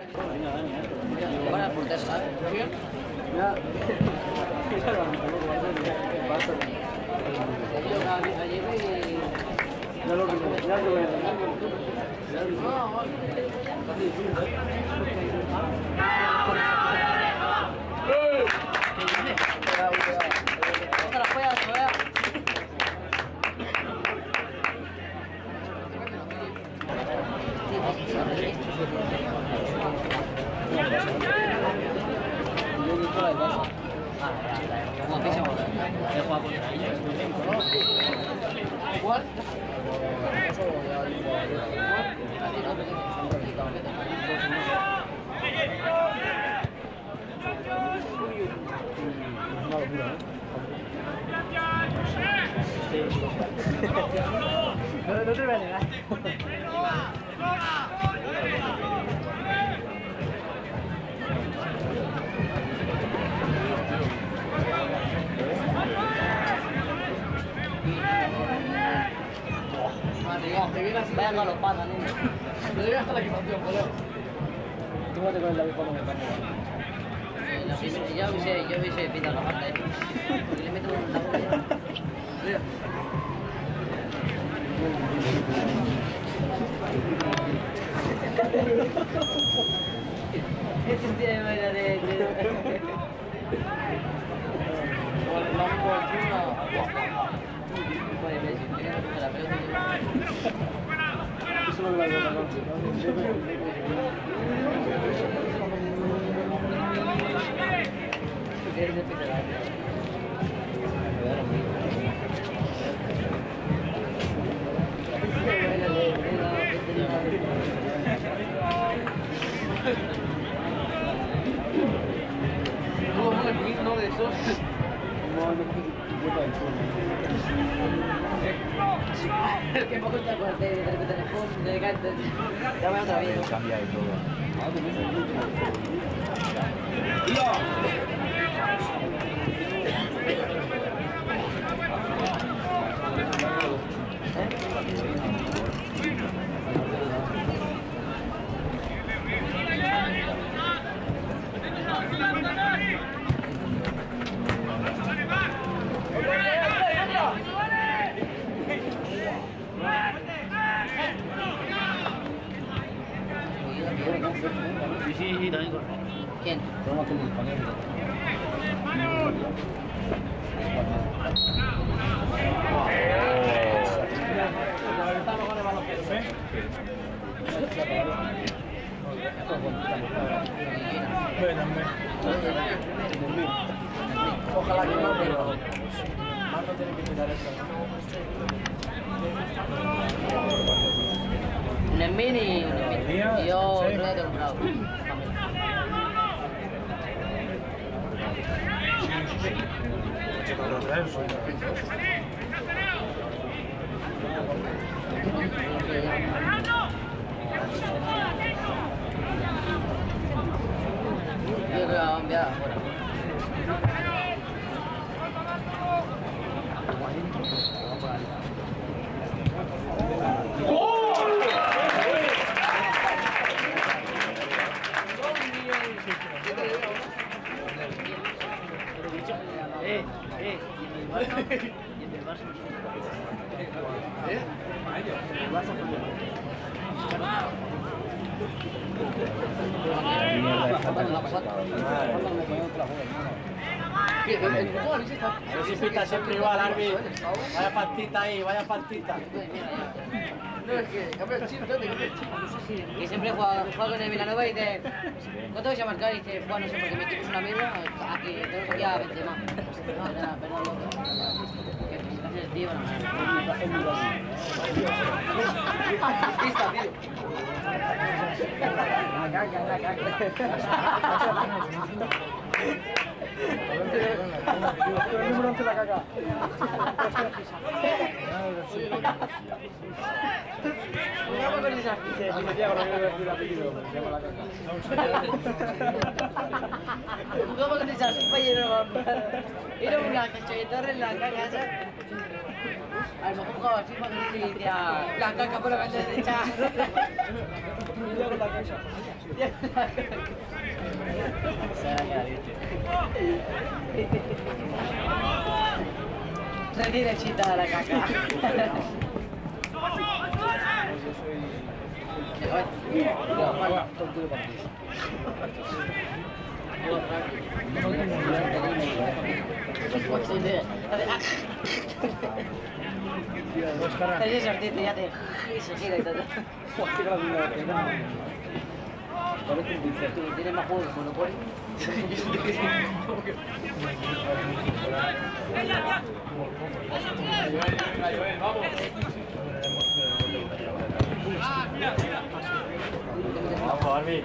Para el portero, ¿sabes? Ya. ¿Qué pasa? Ayer Ya lo que ya lo otra juega, juega. ¿Cuál? No te voy a negar. Vayan a los patas, niño. Me debe hasta la equipación, joder. Tú no te con el labio cuando me pasa. Yo hubiese pintado la parte, porque le meto un tapón ya. Mira. Este tío de manera de... Eso no me la digo, no de esos. El que poco te acuerdas de teléfono, de canto. Ya voy otra vez. Cambia de todo. Sí, también corre. ¿Quién? Toma con el panel. Ojalá que no, pero más no tiene que quitar esto. Un Enmini y un Enmini. Yo otro día te he comprado. Yo creo que va a enviar afuera. Pero si pita siempre igual, Arby. Vaya faltita ahí, vaya faltita. No, es que cambia el chip, ¿dónde cambia el chip? Que siempre juega con el Vilanova y dice, ¿cuánto vais a marcar? Y dice, bueno, no sé, porque mi equipo es una mierda, aquí, tenemos aquí a Benzema. No, pero loco. Que presentación el tío, no. Lista, tío. La caca. El número 11 la caca. Vamos con esa. Santiago, no quiero decir el apellido, pero se llama la caca. Jugamos con esas compañeros. Era una cachorretarra en la caca esa. A lo mejor jugaba así cuando decía la caca por la cancha derecha. Retira chita la caca. Ese sortito ya te... y se gira y todo. Tienes más juegos, Monopoly. Vamos, Barbie.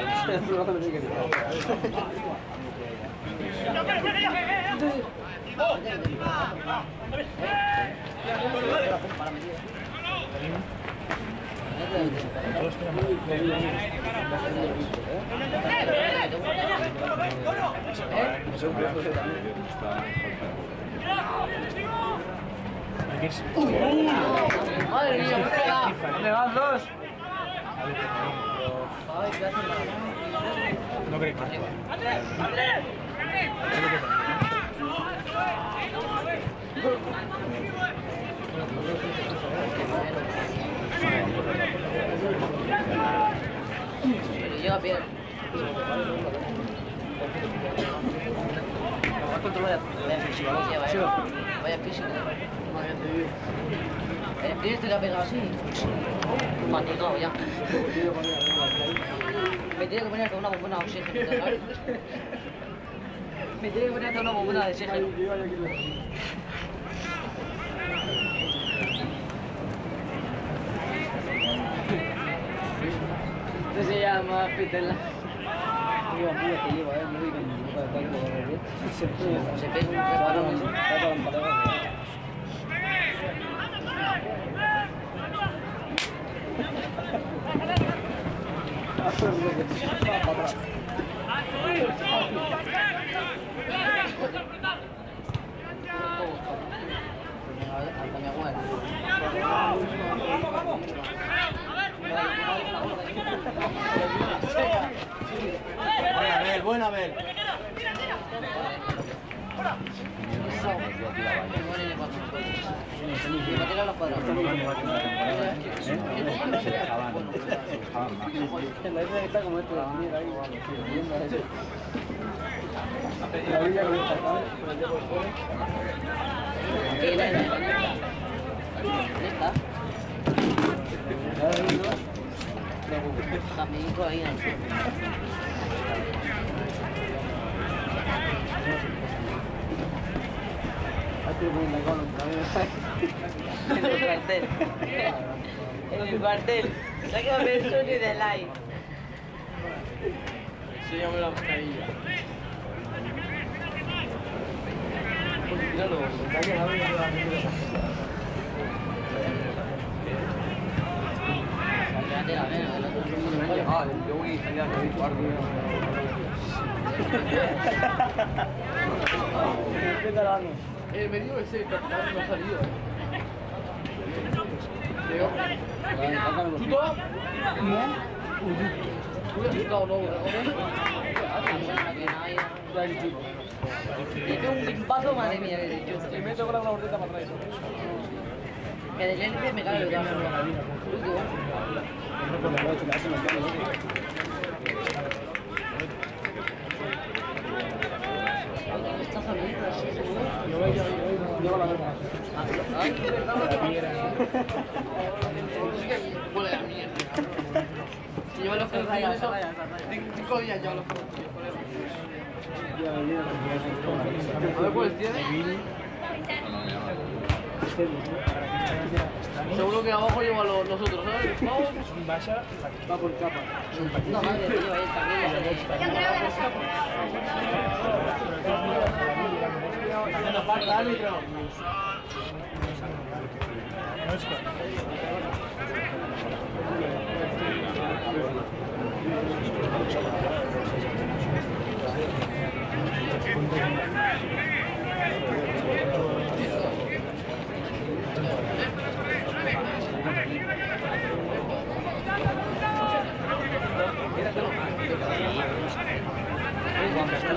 Madre mía, me pega. ¿Dónde van dos? No crees que... Pero llega bien. Vaya físico. El primer te lo ha pegado así. Fatigado ya. Me tiene que poner hasta una bombona de oxígeno, ¿sabes? Me tiene que poner hasta una bombona de oxígeno. Esto se llama Peter. Se pega un resbalón. Buena, Abel. Amiguito ahí en el sur. En el cuartel. En el cuartel. Sácame el Sony de live. Enséñame la mascarilla. Me dijo ese capitán no ha salido. ¿Chuto? ¿Chuto no? Le pego un pimpazo, madre mía, que de chuto. Y meto con la bordeta para atrás. Que de lente me cae el brazo. Esta familia así, Llevo la verga. Huele a mierda. Si llevo los ferrayos, eso... 5 días llevo los ferrayos. A ver cuál tiene. Seguro que abajo lleva los otros, ¿sabes? Va por capa. No, madre, tío, ahí también. Haciendo falta, árbitro.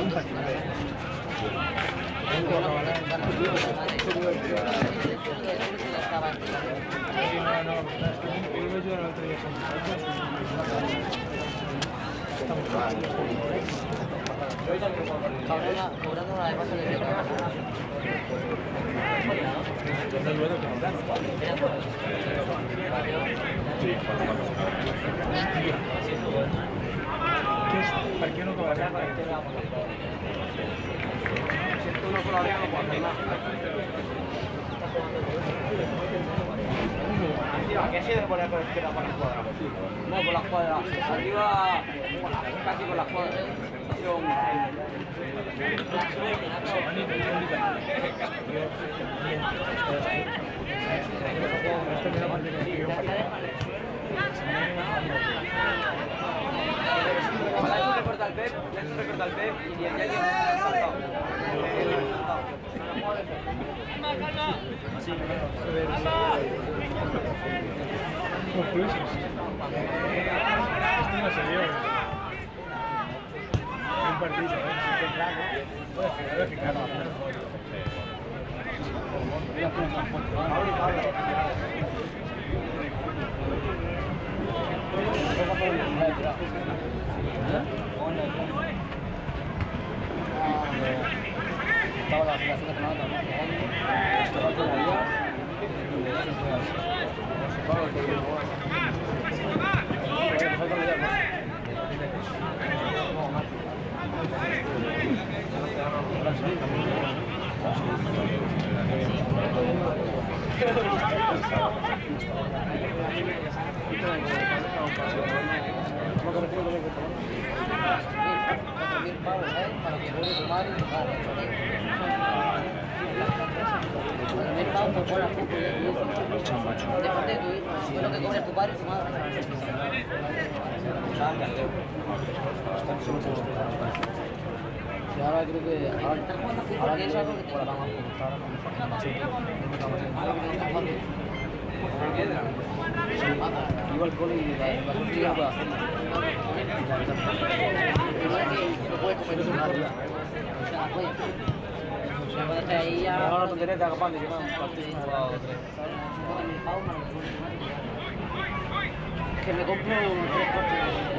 Cobrando una de paso de Per què no cobra cap? Una colaboración no puedo hacer más. Aquí así de poner con izquierda para la cuadra. No, con la cuadra. Arriba, casi con la cuadra. Le he hecho un recorte al Pep y el Yayo ha saltado. Esto no se dio. Un partido, puede fijar. Lo que cobra tu padre y tu madre. Y ahora creo que ahora que es algo que te lo vamos a igual cole y la justicia puede hacerlo. No puedes comer eso nadie. O sea, puede. Puede estar ahí ya. Ahora tontería te capaz de que un partido jugado 3. Que me compro 3 partidos.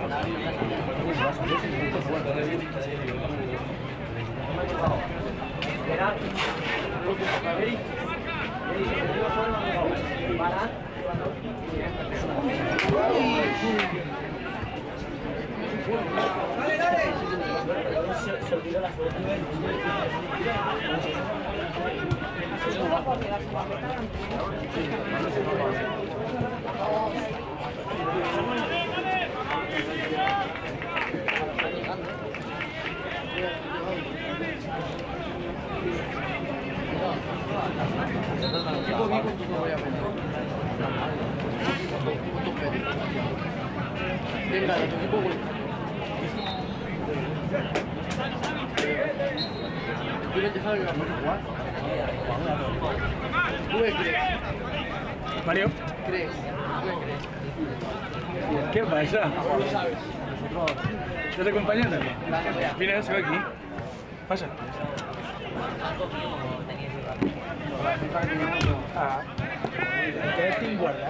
Venga, tu equipo. ¿Tú le dejas la foto jugar? ¿Tú qué crees? Mario, ¿Crees? ¿qué pasa? ¿Estás acompañando? Mira, se ve aquí. Pasa. Ah, ¿qué te guarda?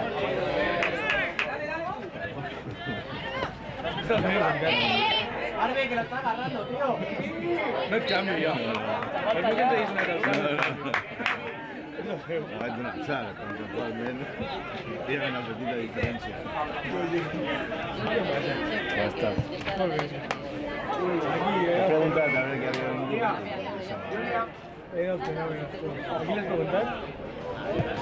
Arbe, que la está agarrando, tío. No es cambio ya. ¿Por qué te dices una cosa? Vaig donar sal, conceptualment hi ha una petita diferència. Ja està. He preguntat a veure què havia venut. ¿A quién le has preguntado?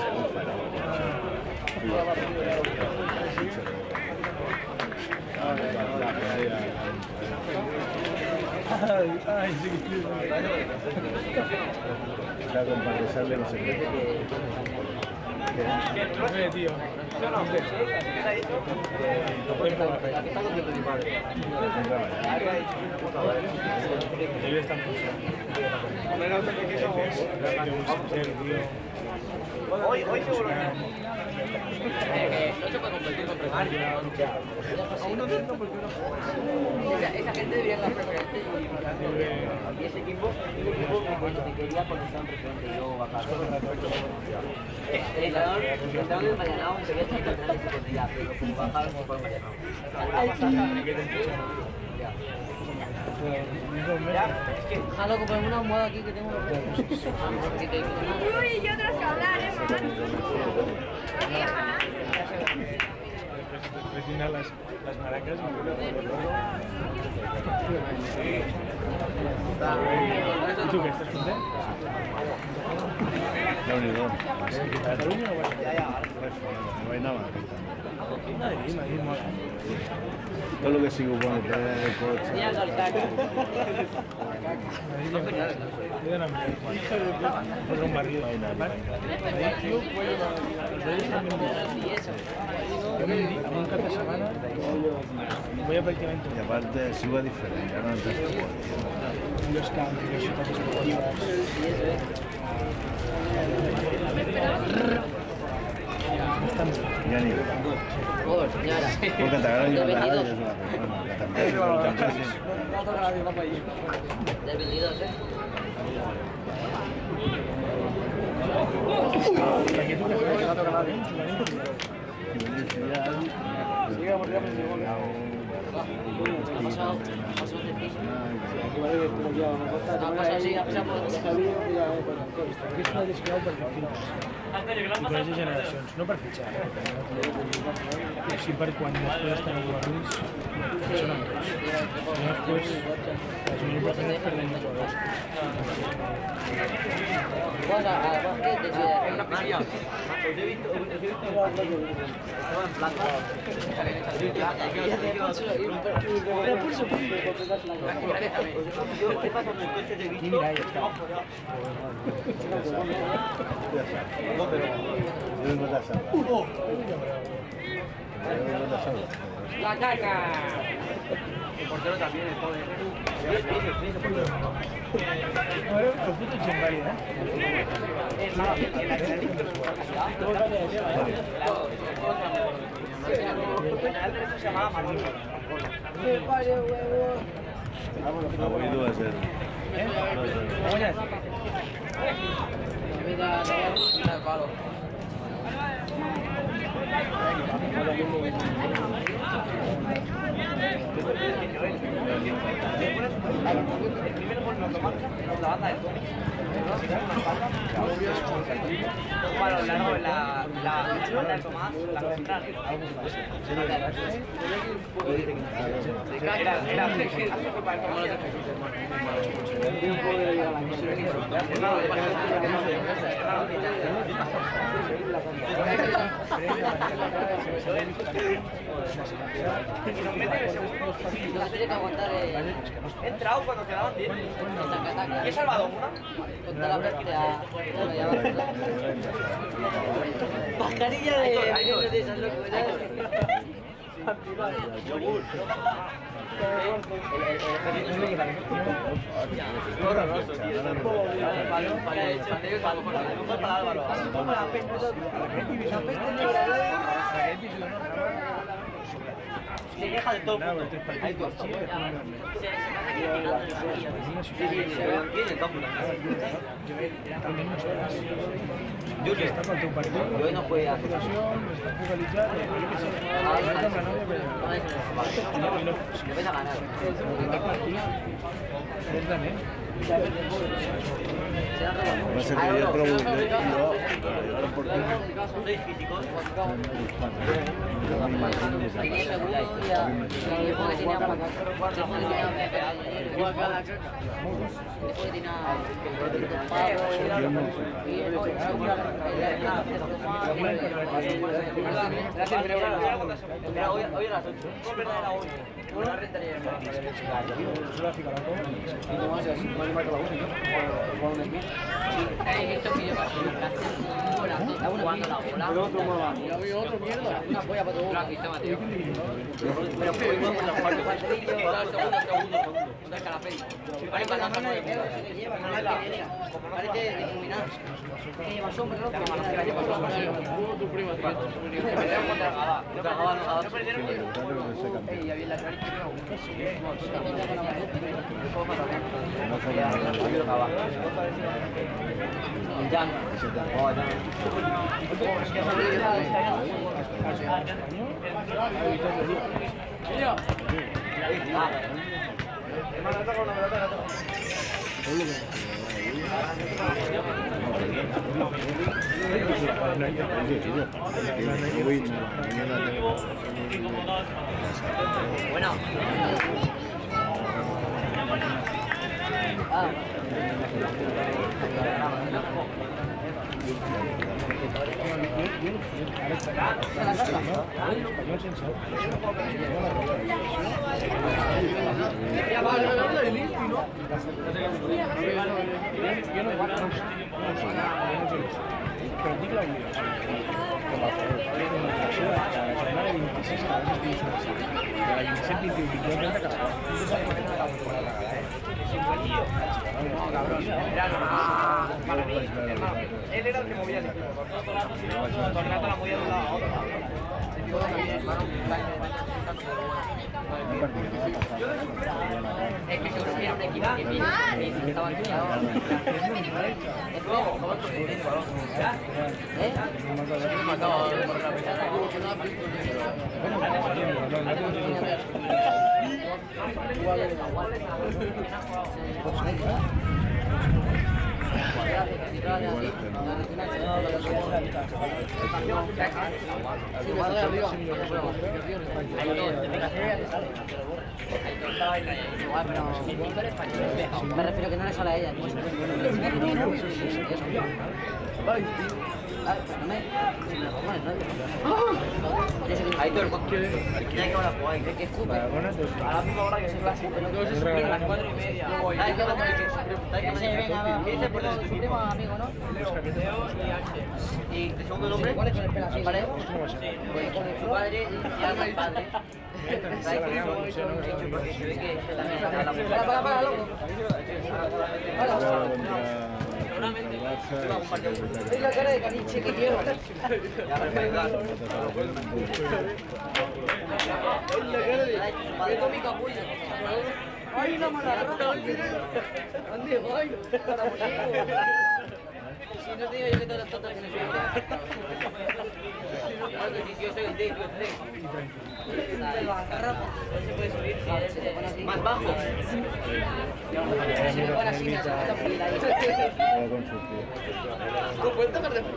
Ay, sí, sí. Era com per deixar-li un secret. Tío. Debe estar Hoy seguro que No se puede competir con primaria. Esa gente debería dar preferente y ese equipo que quería cuando estaban preferente y yo bajar. El entrenador estaba en Marianao y quería estar en el siguiente ya, pero como bajaron se fueron Marianao. Jalo, comprarme una almohada aquí que tengo. Uy, yo otros que hablar, Vecina las maracas. ¿Y tú qué estás contento? Déu-n'hi-do. ¿Cataluña o Barcelona? No vaig anar mal. Madrid, mola. Tot el que sigui bon, el cotxe. Mira, soltar. Yo de Namibia. Por un barrio. Yo me dedico a un cap de setmana, voy a prácticamente I a part sigo diferent, ja no entens què vol dir. los campos, las ciutats esportives. Ja n'hi ha. Oh, senyora. Perquè t'agrada i no t'agrada és una cosa. Del 22, ¿eh? Ha pasado de piso. Ha pasado así, ha pasado por... Que és una descriu per filtres. I per les generacions, no per fitxar. Però sí per quan després estan guarnits, funcionen tots. I després, les millors persones perden els jugadors. Vas a básquet de Ciudad. I mira, ja està. Jo no t'ha salvat. La caca. el portero también, el pobre. A veure, el puto Gembari, eh? Avui 2-0. Guanyat? Mira, palo. Bueno, largo en la banda de Tomás, la central. He entrado cuando quedaban 10. ¿Y he salvado una? Contra la práctica. Mascarilla de esas locos, Se queja de todo el mundo. Hay dos. Juli està pel teu partit, Yo no jugué a situació, està focalitzat, jo què sé, a veure amb la nòvia, però Yo vais a ganar. aquest partit és de nen. Va ser que jo trobo que jo, per tu, ¿Sois físicos? Tenía seguro y después tenía Hoy a las 8. ¿Cómo era hoy? Una rentaría. Això la fica la cova. He visto que yo jugando la bola. Y había otro mierda. Una polla para todo. Lo has visto, Mateo. Pero fuimos con los cuartos cuartillos. Segundo. Entonces Calafell. Vale, para la mano de pedo. Parece difuminado. Que lleva sombra, ¿no? Pero la lleva sombra. Tu prima, tío. No perdieron ni. Y había la cara. Ya. Bueno. Però dic l'obligació. Com a la jornada de 26 a la 27, de la 27, 21, 22, 30 cada Él era el que movía el equipo. Todo el rato la movía de un lado a otro. Es que seguro que era un equipo que estaba tirado. Me refiero que no le sale a ella. Ahí todo el mundo. Ya que ahora jugáis, que escupe. A la misma hora que se clásico, pero no se suprime a las 4:30. Hay que vamos a ¿qué dice por el supremo amigo, no? Leo y H. ¿Y de segundo nombre? ¿Cuál es con el pelo así? ¿Parejo? Pues con su padre y alma y padre. Porque se ve que también está la mujer. Para, loco. Es la cara de caniche que quiero. Ya me pegar. Es la cara de Tommy Capullo. ¡Ay, la mala rata! ¿Dónde voy? Para morir. Si no te digo yo que todos los tontos tienen suerte. Yo soy el D, tú el 3. No se puede subir si se te pone así. Más bajo. Si se te pone así, me hace falta subir ahí. Con su tío. ¿Tú puedes tocar de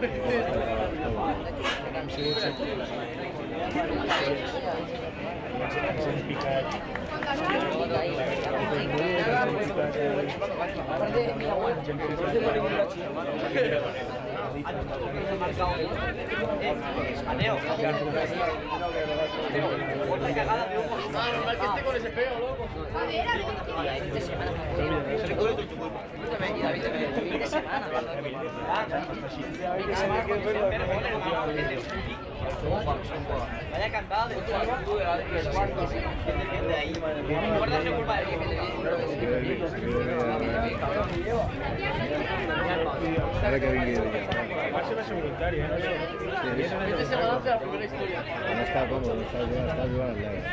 Otra cagada, pero normal que esté con ese feo, loco. Vaya cantada de ahí. Recuerda su culpa de Ahora que venga yo. Marce va a ser voluntario, ¿no? Este se balance la primera historia. No está cómodo, está ayudando al lado.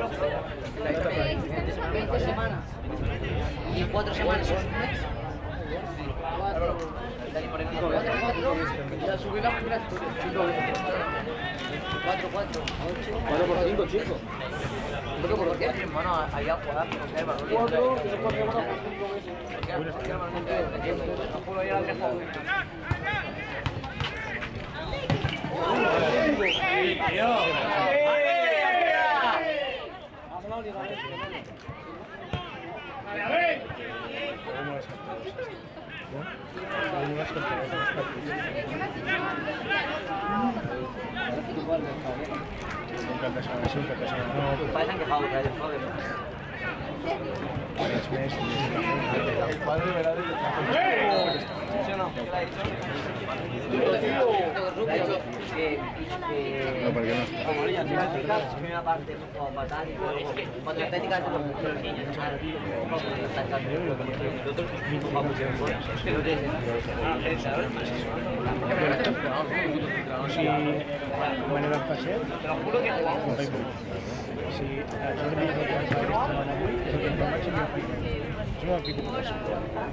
20 semanas. Y 4 semanas son un mes. 4. 4. La subí la primera historia. 4, 4. 4 por 5, chico. ¿Por qué? Hermano, allá jugar, conocer, valor. 4, que son 4 semanas por 5 meses. Apuro ya la dejo. Parecen que Pau trae el joder. El padre verá de ¿sí o no? ¿Qué le ha dicho? No, porque no está. Como ella tiene la primera parte como fatal y luego cuando la técnica es como Si manera de pasar, Te lo juro que jugamos. si aquí no me toca saber esta manera, porque el máximo es un anfitrio de paso.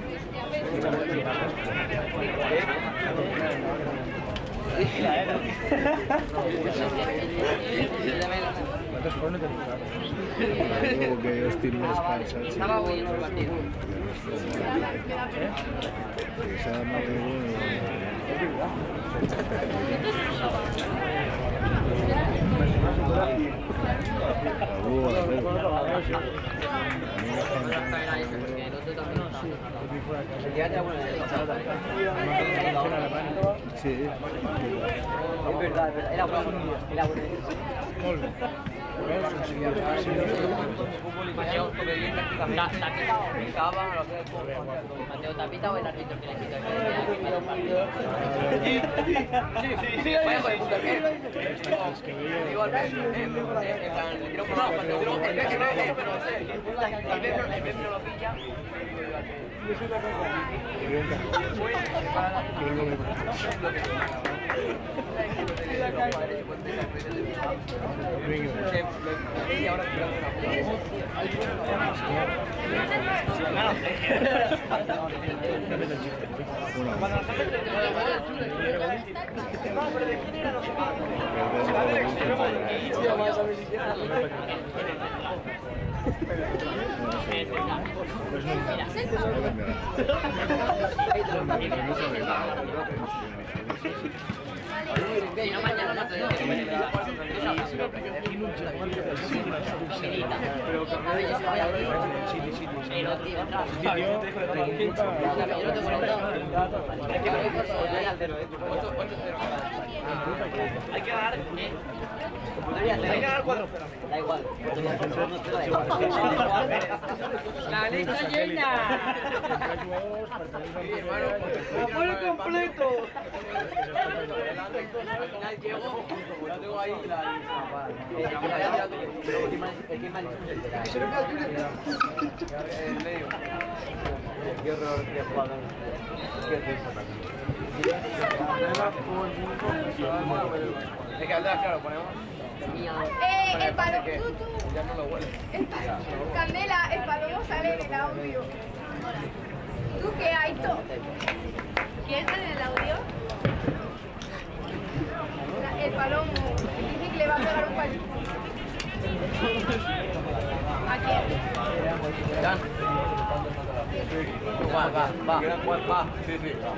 ¿Cuántos fueron de temporada? Luego que Austin no descansa. Estaba bueno el partido. Que sea más de Sí. Es verdad, era bueno. Era bueno. Mateo Tapita o el árbitro que le quitó el vaya con el puto igual, le tiró por abajo, el pez no lo pilla. Hay que ganar. Hay que ganar 4. Da igual. La lista llena. ¡Afuera completo! Al final llego, la tengo ahí y la el que más en medio. Qué horror de jugador. Es que atrás, claro, ponemos. El palomo. Ya no lo huele. Candela, el palomo sale en el audio. ¿Tú qué hay, tú? ¿Quién está en el audio? El palomo. Dice que le va a pegar un palito. ¿A quién? Dan. Va. Sí.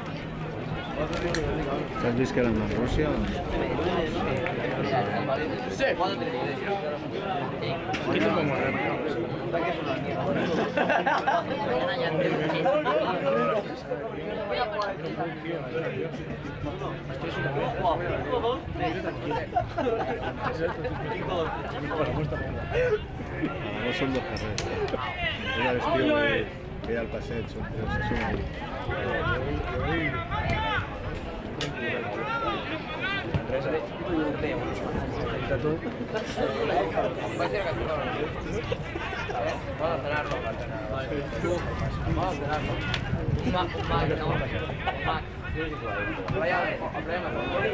¿Has vist que eren de Rússia o no? Sí. Quito como raro. No són dos carrers. Era l'estiu que hi ha al passeig, són tres, se sumen. Vamos a cenarlo. Mac. Vaya, problema.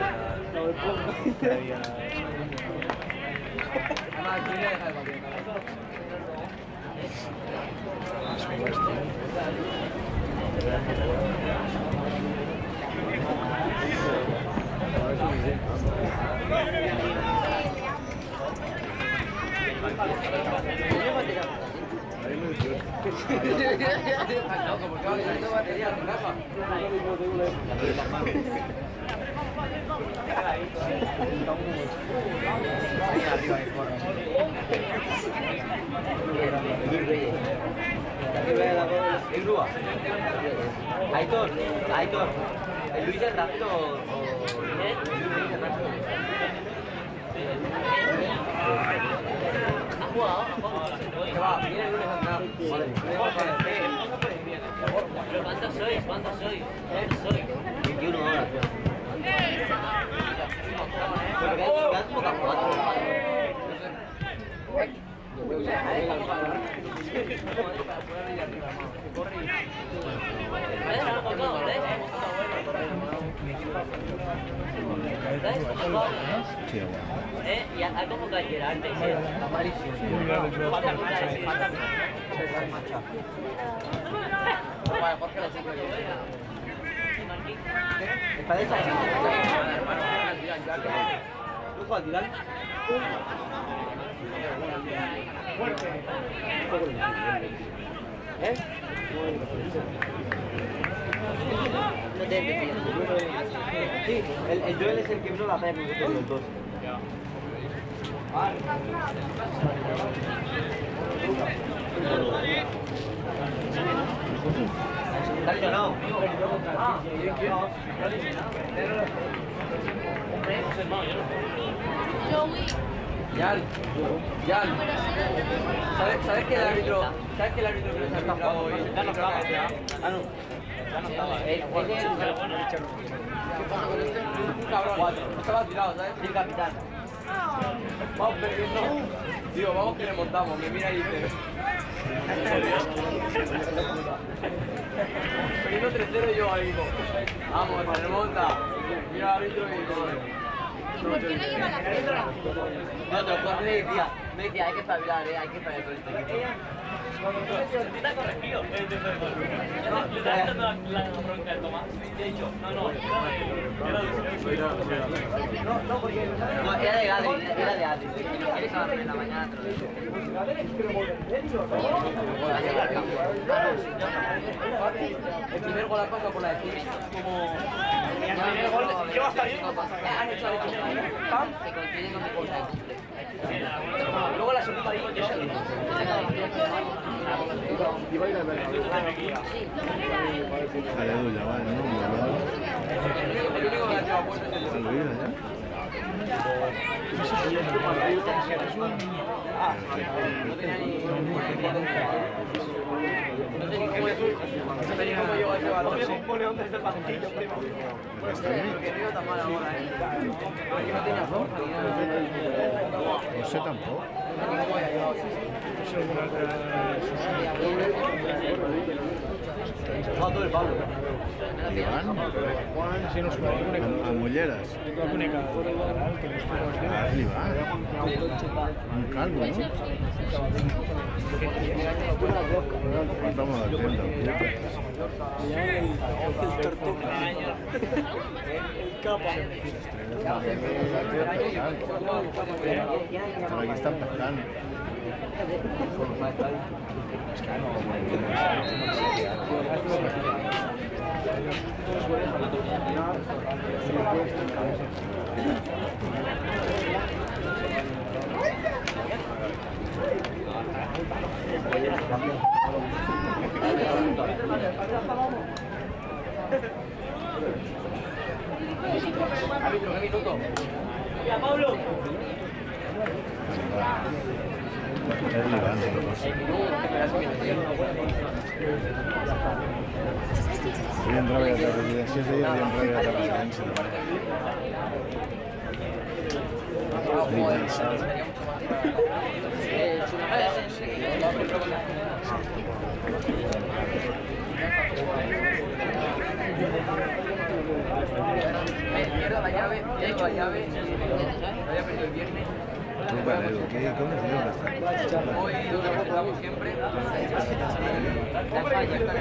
Aitor, ¿el Luis es rápido o...? ¿Ha jugado? ¿Qué va? Viene el lunes a entrenar. ¿Cuántos sois? ¿Cuántos sois? 21 horas. Porque hay como que 4. Sí, bueno. Y hay como que Gerard te dice, Sí, el Joel es el que vino la fe, nosotros los dos. Dale, no. Jan, ¿sabes que el árbitro que nos ha arbitrado hoy? Ya no estaba. Ah, no. Ya no estaba. ¿Qué pasa con este? Un cabrón. 4. No estaba tirado, ¿sabes? Sí, capitán. Vamos perdiendo. Digo, vamos que remontamos. Me mira y dice... Perdiendo 3-0 y yo ahí digo, vamos, se remonta. Mira al árbitro y digo... ¿Y por qué no lleva la piedra? No, te lo puedo hacer y me decía, hay que espabilar, hay que espabilar con esto. Está corregido. No, le está dando la bronca de Tomás. De hecho, no. No, era de Adri. Si no quieres a las 3 de la mañana, te lo digo. El primer gol ha pasado por la defensa. Como... El primer gol, ¿qué va a estar bien? Han hecho algo. ¡Pam! Se coincide con mi cosa. Luego la segunda ahí, que es el... Aleluya, vale, ¿no? El único que ha tirado puertas es el ¿Está Luis allá? no tenía ni... No sé ni cómo llegó a ese balón. Un león desde el banquillo, primo. Porque río tan mal ahora, Porque no tenía fuerza ni nada. No sé tampoco. No sé ni cómo haya llegado. llegado todo el Pablo. Juan, Sí, nos conec una a Mulleres. No conec el Nadal, que no estic els Ah, li va. Un calvo, no? Quant home de temps, el Però aquí estan pescant. ¡Ya, Pablo! És l'Ivan, no? Havien treballat a residències d'ells i havien treballat a residència també. Mierda, la llave, ya he hecho la llave, la había perdido el viernes. Tu, Valero, com es diu l'estat? Hoy lo recordamos siempre. La falla está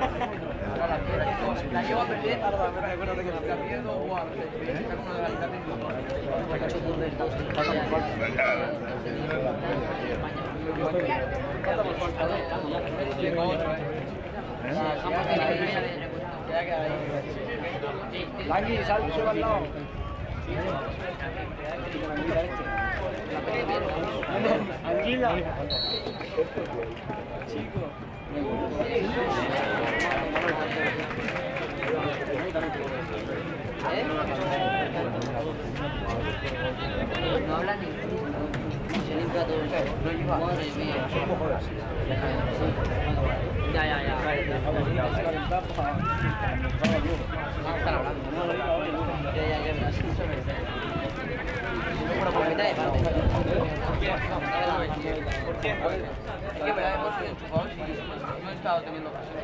la llevo a perder, acuérdate que la pierdo o a sacar uno de la liga. Langui, sal, sube al lado. Anguila. Chico. No habla ni. Se limpia todo. Madre mía. Ya. Están hablando. Ya, verás. Bueno, por mitad de parte. ¿Por qué? Es que me la hemos enchufado y no he estado teniendo ocasión.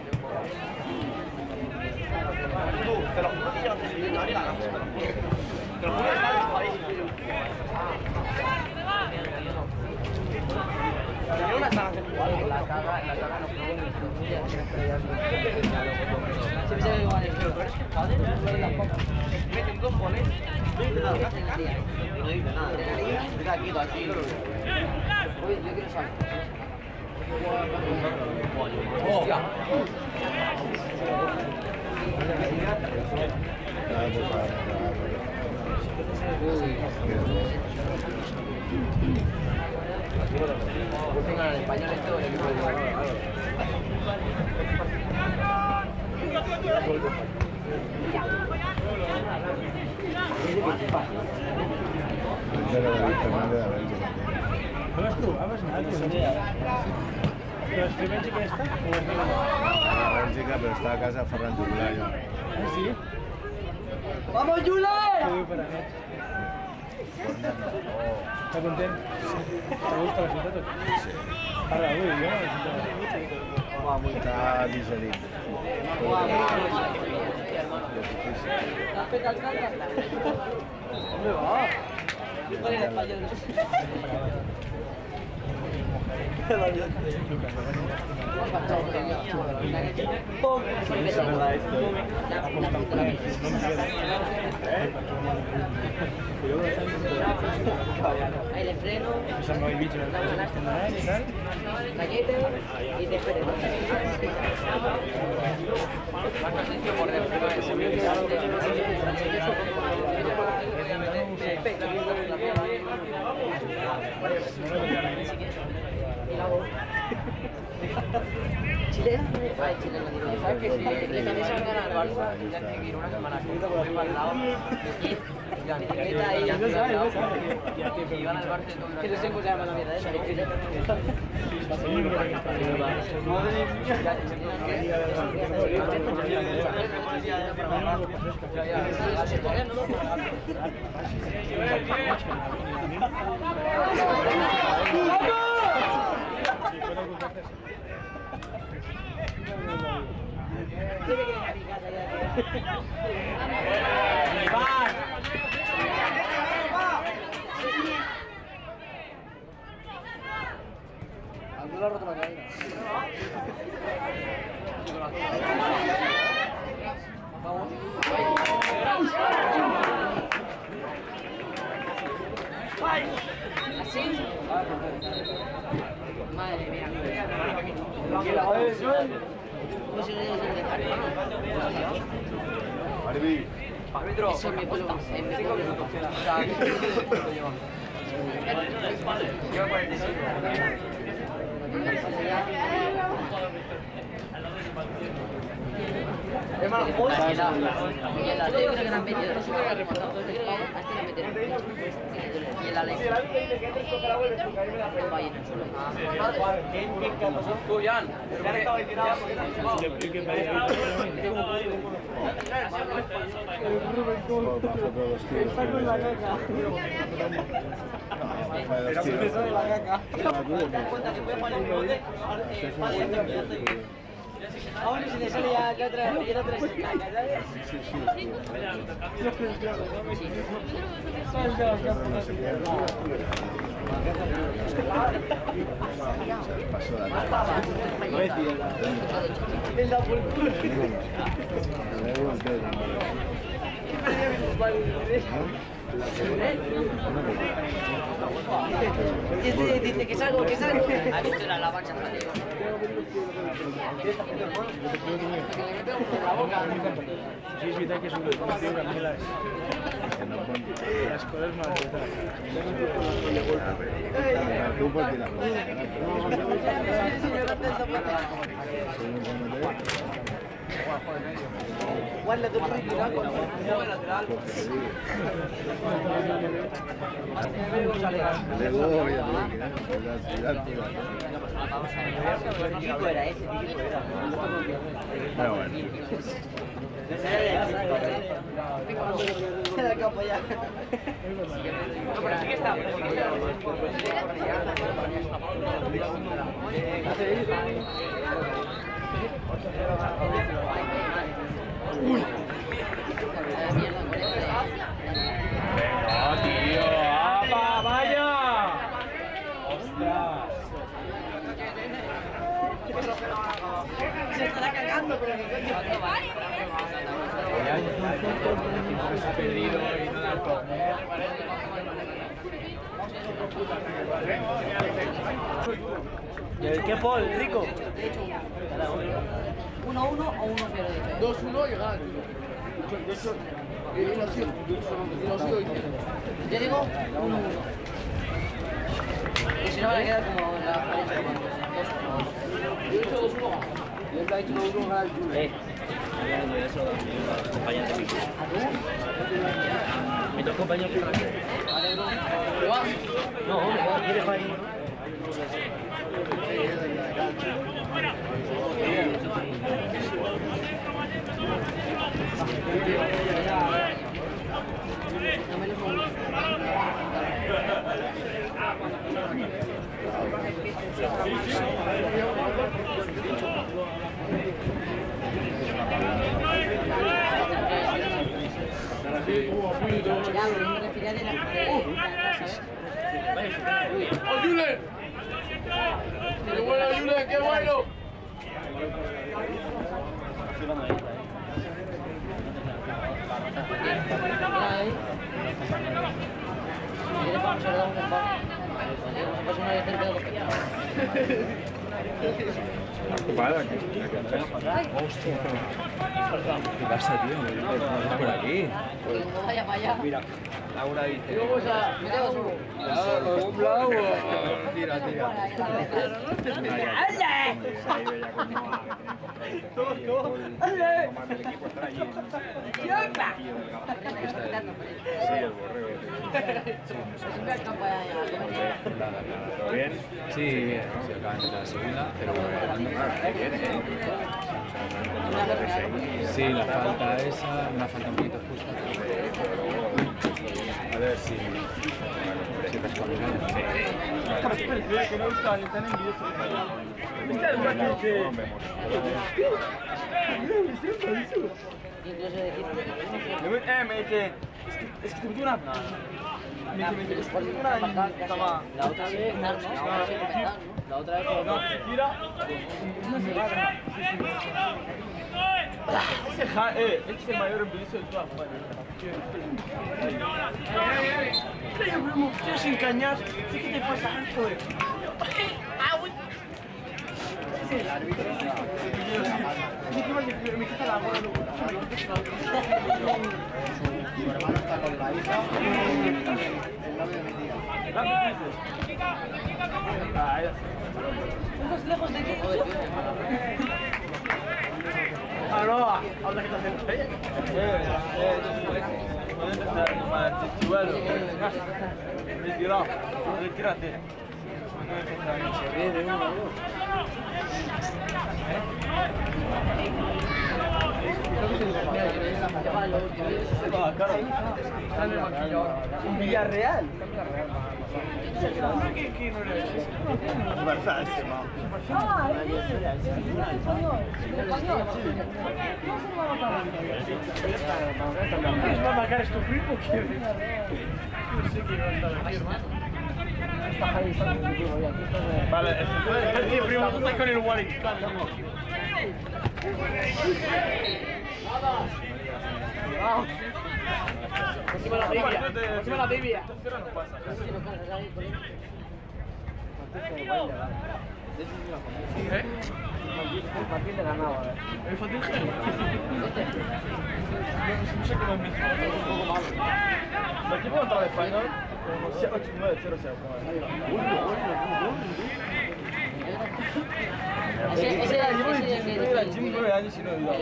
Te lo juro que yo antes de ir a la gama. Te lo juro que está enchufadísimo. Tiene una sala igual, la caga no puedo ni Se me igual el pero es que el padre meten dos goles. No dice nada. Mira aquí, aquí. Oye, yo quiero saber. Hostia. Venga, el español este o el equipo de Era David Fernández de Bèlgica. No les trobaves, nada, que no. Però has fet Bèlgica esta? O has fet... A Bèlgica, però està a casa de Ferran Juglar, jo. Ah, sí? ¡Vamos, Jule! Què diu per aquest? Està content? T'ha gustat la ciutat o què? Sí. Parla avui, jo no la ciutat. Està digerit. ¿Dónde va? ¿Cuál es el español? Ahí le freno, Se'n va vivir, la galleta y te espero. ¿Chilena? Ay, chilena, digo. ¿Sabes que si le cambias a ganar al Barça, ya tiene que ir una semana con el para el lado? Y la etiqueta y ya no sabe. Y van al Barça todo. Que no sé cómo se llama la mierda esa. Alguno ha roto la cadena. ¿Así? Madre mía. ¿Cómo se le dice de Arbi, Eso es mi pueblo. En mi pueblo. Hermano, yo creo que han metido. No sé qué han remontado. Yo creo que a este le meterán. Y en la ley. Vaya en el suelo. Tú, Jan. bajo todos los tíos. Ahora si le sale ya otra Sí, no se pierde. Pasó la Dice que salgo, que salgo. Ha visto la marcha anterior. Sí, es verdad que es un tío que a mí las cosas más Guarda tu currículum con lateral. Típico era ese, típico era. Pero bueno. Se da campo ya. No, pero sí que está. Uy. Venga, tío. ¡Apa, vaya! ¡Ostras! Se estará cagando, pero que coño. Se ha perdido y no da el torneo. ¿Qué Paul, Rico? 1-1 o 1-0. 2-1 llega. Yo digo 1-1. Y si no van a quedar como la pareja. Yo he dicho 2-1. Y él ha dicho 2-1 gana el club. ¿Me tocó compañero que ¿Lo vas? no, ¿quieres ahí? Ya, pero me refería de la ¿sabes? ¡Oh, Julen! ¡Qué bueno, Julen! ¡Qué bueno! Ocupada, ¿qué pasa, tío? Por aquí. Vaya para allá. Mira, Laura dice. Vamos a... Me quedo solo. Un bravo. Tira, tira. Sí, el borrego. ¿Todo bien? Sí, bien, se acaba de entrar la segunda, pero sí, la falta esa, una falta un poquito justa. A ver si responde. Que no están en vídeos. ¿Viste el guacho que...? Incluso decir... Me dice... Es que te metí una... Me dice, es que te metí una... La otra vez, ¿no? La otra vez... No, se tira... Este mayor en vídeo de todas maneras. Yo, primo, estoy sin cañas. ¿Qué te pasa, joder? El árbitro. Me quita la bola luego. Su hermano está con la hija. El novio de mi tía. ¿Estás lejos de qué? Ah, no, habla que te hacen. Retírate. Se ve de uno. Un Villarreal. ¿Quieres marcar esto primo? No sé quién va a estar aquí, hermano. Vale, el primo, tú estás con el Wallington. Encima la Biblia. Encima la Biblia. El infantil G. No sé cómo es mi el equipo contra el español, como 8-9-0-0. Ese era Jim 9 años y no he olvidado.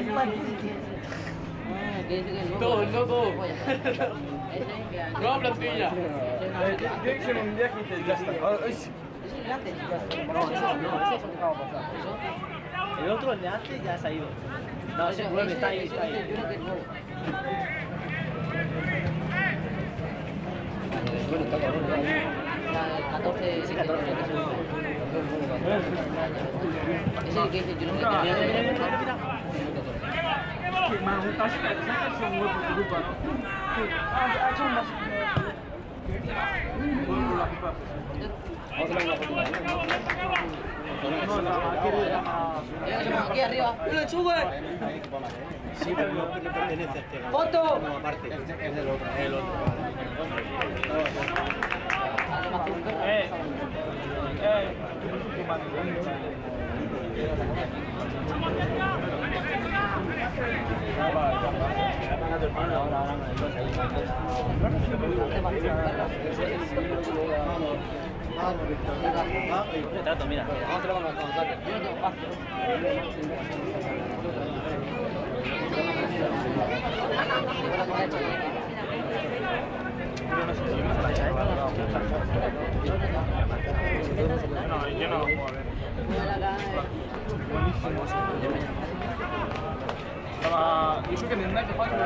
Todo, no todo. Nueva plantilla. Tiene que ser un día que dices, ya está. El otro, el de antes, ya se ha ido. No, ese 9 está ahí, está ahí. Bueno, está cabrón. 14, sí, 14. Ese que dice, yo no me aquí arriba. ¡Lo sube! Sí, pero no pertenece a este. ¡Foto! No, aparte. Es del otro. El otro. Retrato, mira. Vamos a trabajar con los datos. Yo no tengo paz. Yo no lo puedo ver. Yo creo que tendrá que jugar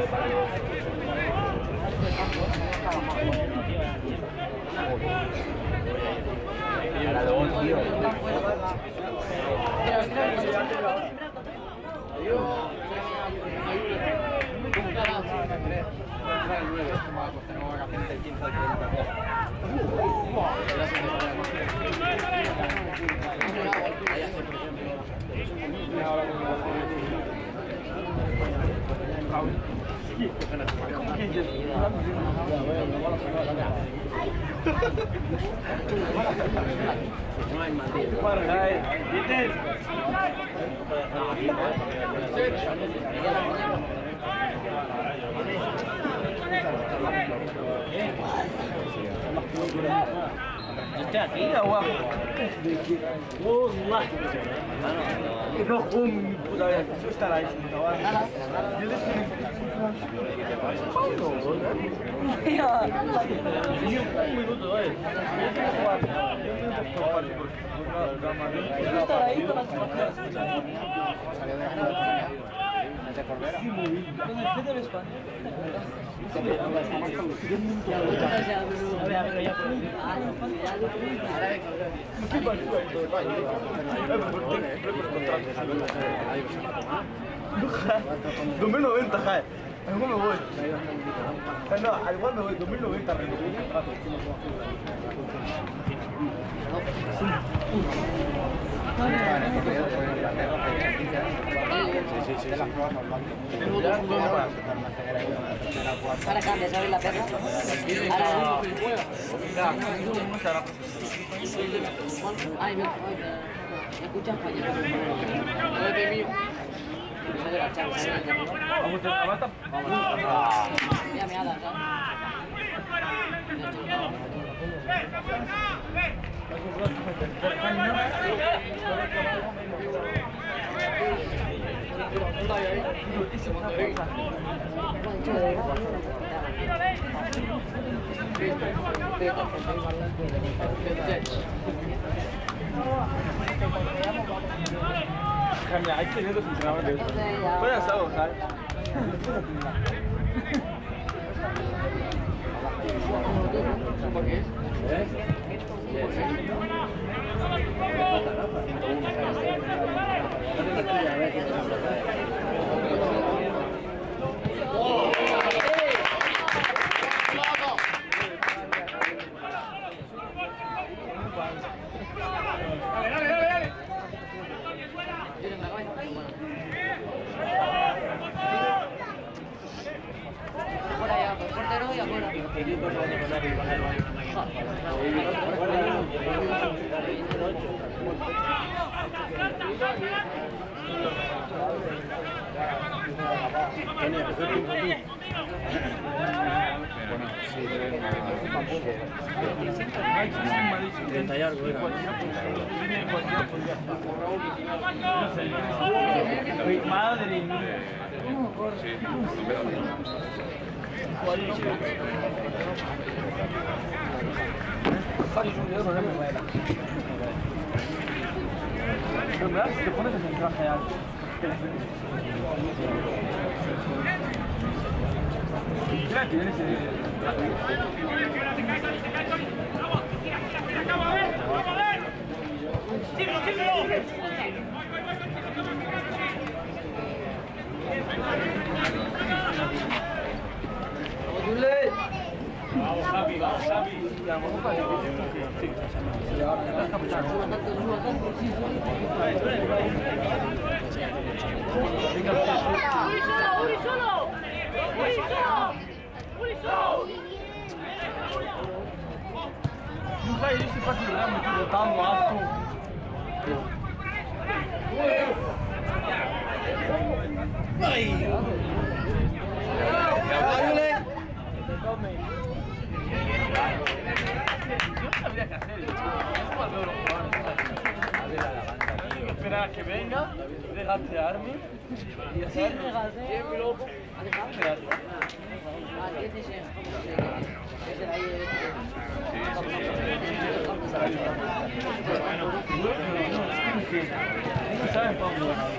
Yo estoy aquí. No, un puta vez. Eso estará ahí sentado. Un minuto, de Corbera. $2090, Jae. Al igual me voy. No, al igual me voy. 2090, Ahora cambia, ¿sabes la perra? Ahora ay, me escucha español. Ya me ha dado. Cambia, hay que ver los funcionamientos. Puede hacer algo, Jae. ¿Por qué? Afuera ya, por portero y afuera. Madre mía. Pero me das, te pones en el traje alto. Mira que viene ese... Vamos, Javi, vamos, Javi. Não vai isso para segurar muito, botar no alto. Ai! Yo no sabría qué hacer. Esperar a que venga, regatearme y hacer... Sí, regatearme loco. No sabes para dónde van a ir.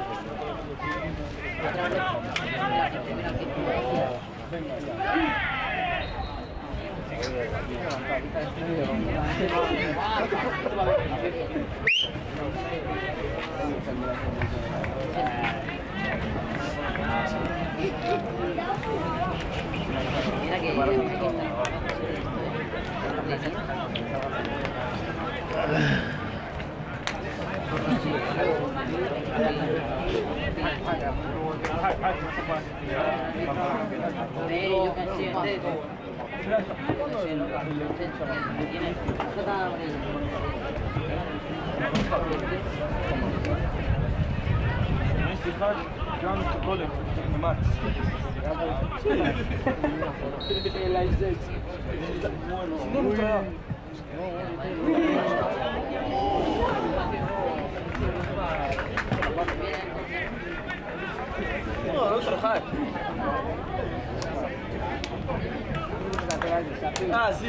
Mira que Llevamos tu cole, Max. El Isaac. No, otro hack. Ah, sí.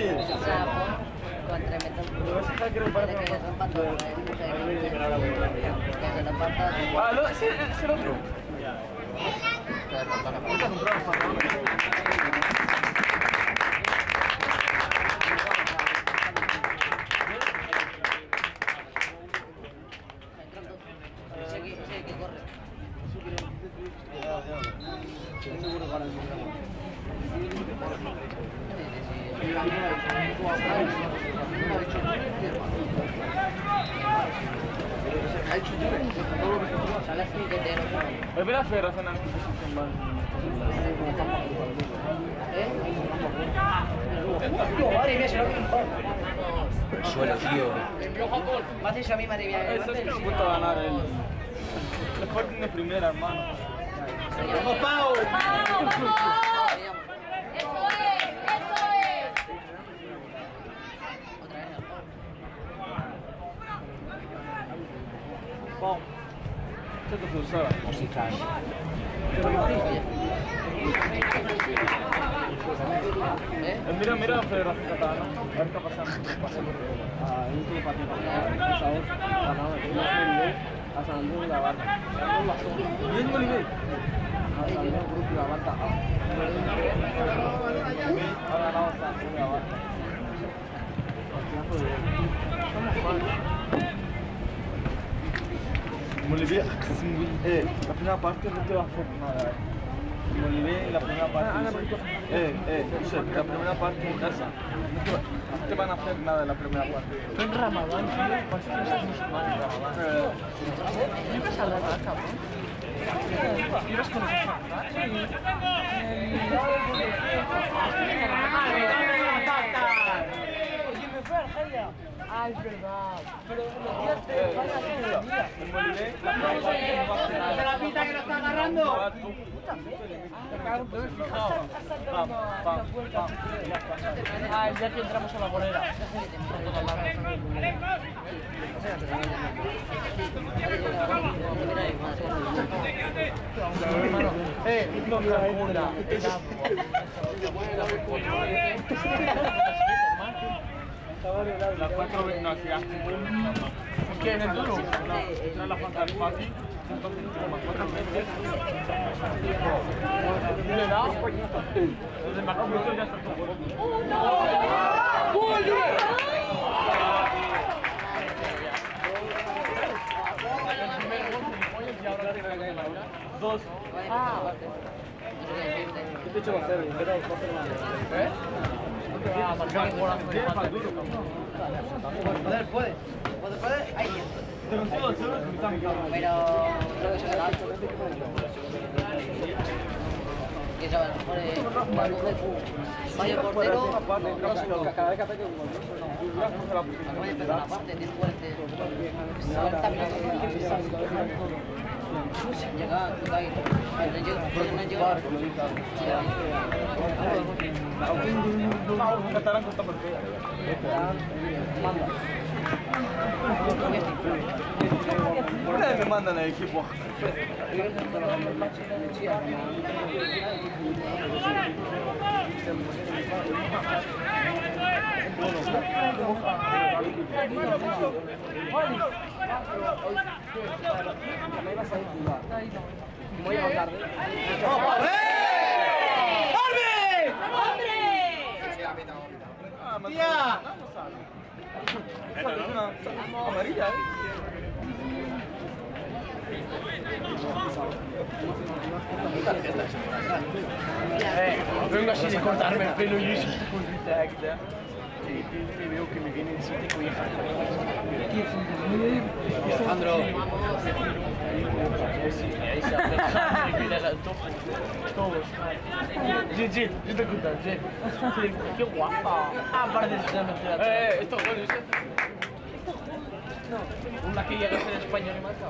Ah, no, ese es el otro. Espera, Ferro, El suelo, tío. Me hace eso a mí, madre mía. Eso es que me gusta ganar el Sporting de primera, hermano. ¡Vamos, Pau! ¡Vamos! ¡Eso es! ¡Eso es! Pau. ¿Qué te funciona? Musical. Mira, mira la Federación Catalana. A ver qué está pasando. El último partido a San Andreu de la Barca. Mismo nivel. A San Andreu Grupo de la Barca. Ha ganado San Andreu de la Barca. Bolivia, la primera parte no te va a hacer nada. Bolivia, la primera parte. La primera parte en casa. No te van a hacer nada en la primera parte. En Ramadán, tío, parece que estás musulmán en Ramadán. ¿Ibas a la vaca, no? ¿Ibas con esa Oye, me fue a Argelia. Ah, es verdad. Pero los días te van a hacer el día. En Bolivia, la primera parte no va a hacer nada. la pita que lo está agarrando! Ah, el día que entramos a la bolera. No me la cura. La 4 no hacía. ¿Qué en el duro? No, en la Juan Fati. Entonces, como 4 veces. Le da. Desde el marcador ya está todo. Dos. ¿Qué te va a hacer? ¿Eh? Ah, marcar un golazo de falta. Puede. Ahí. Te lo sigo, Pero creo que se queda alto. Que se va a mejor vaya portero. Cada vez que ataque un gol. Acaba de empezar la parte, tiene 40 minutos. Llega, ahí. No llega. Catalán está perfecto. Nadie me manda en el equipo. Voy a votar. ¡Tía! Amarilla, Vengo así de cortarme el pelo y eso con el tag, y veo que me viene el sitio y voy a Alejandro. ahí se acerca y miras al tope. Todos. Jit, yo te cuento, Jit. Qué guapa. Ah, parece que se me queda. Esto es bueno, no, una que llega a ser español y marca.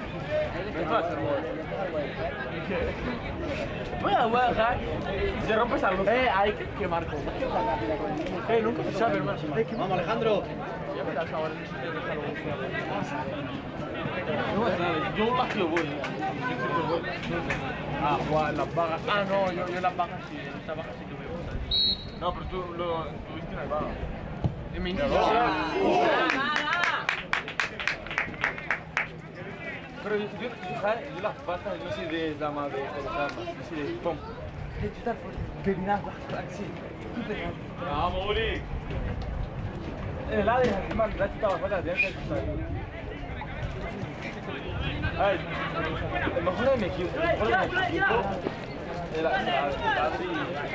Voy a dejar. Se rompe esa luz. Hay que marco. Nunca se sabe, hermano. Vamos, Alejandro. Ya me das ahora. Yo un vacío voy. Ah, Juan, las vagas. Ah, no, yo las vagas sí. Estas vagas sí que me gustan. No, pero tú lo tuviste en el bar. En mi iniciativa. Pero yo las patas, no sé de dama, de colocar, no sé de pom. De chutar por terminar, así. Vamos, Uri. El ladre, hermano, la chutaba para de antes de chutar. Ay, el mejor de mi equipo, el ladre.